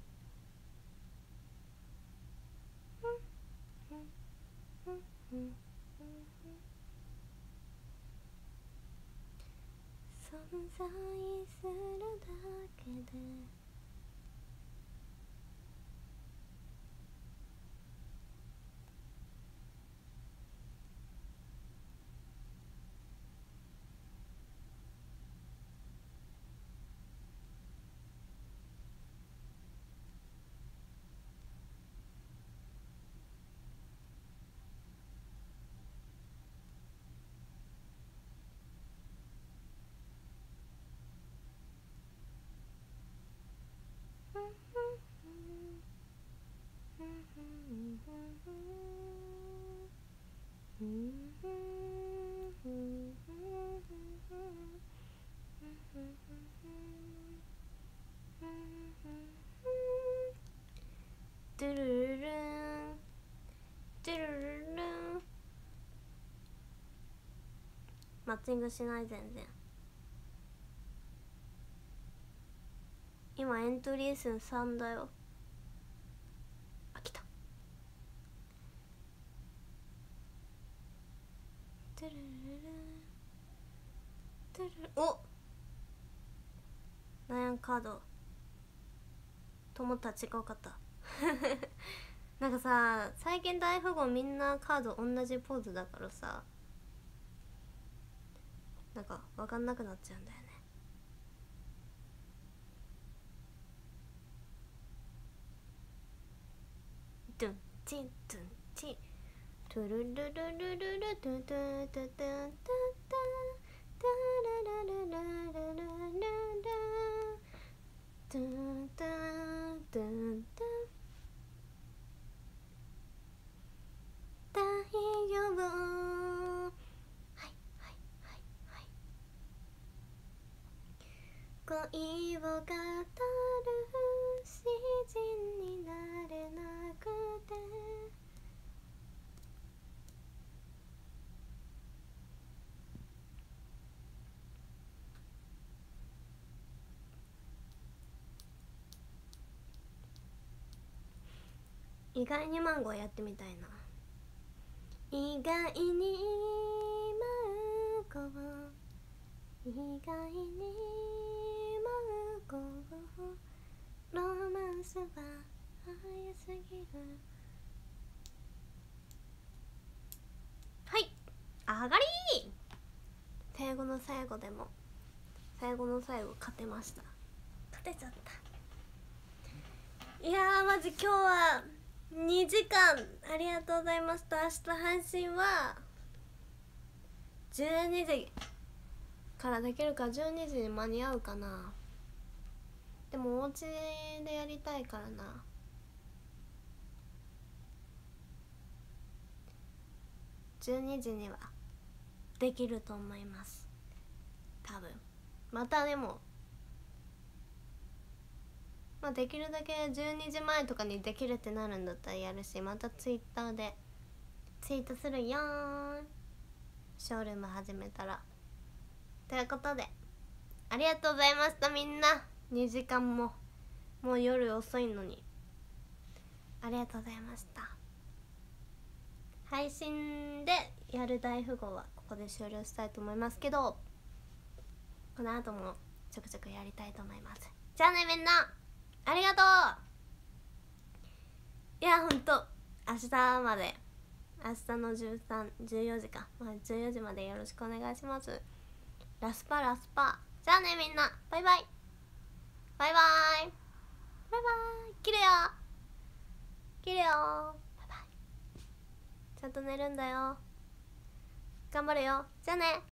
[SPEAKER 1] 存在するだけでドゥルルルンマッチングしない。全然今エントリー数3だよ。あ、来た。トゥルルルトゥルル、お、悩んカードと思ったら違うかったなんかさ、最近大富豪みんなカード同じポーズだからさ、なんか分かんなくなっちゃうんだよね。ドゥンチンドゥンチントゥルルルルルルトゥトゥトゥトゥトゥトゥトゥララララララララトゥトゥトゥトゥ大丈夫。はいはいはいはい。恋を語る詩人になれなくて、意外にマンゴーやってみたいな。意外にマンゴー、意外にマンゴー、ロマンスは早すぎる。はい、上がり。最後の最後でも最後の最後勝てました。勝てちゃった。いやーマジ今日は2時間ありがとうございました。明日配信は12時からできるか、12時に間に合うかな。でもお家でやりたいからな。12時にはできると思います、多分。またでもまあできるだけ12時前とかにできるってなるんだったらやるし、またツイッターでツイートするよーん、ショールーム始めたら。ということでありがとうございました。みんな2時間もう夜遅いのにありがとうございました。配信でやる大富豪はここで終了したいと思いますけど、この後もちょくちょくやりたいと思います。じゃあねみんな、ありがとう。いやほんと明日まで、明日の14時か、まあ、14時までよろしくお願いします。ラスパラスパ。じゃあねみんな、バイバイバイバイバイバイ。切れよ切れよ、バイバイ。ちゃんと寝るんだよ。頑張れよ。じゃあね。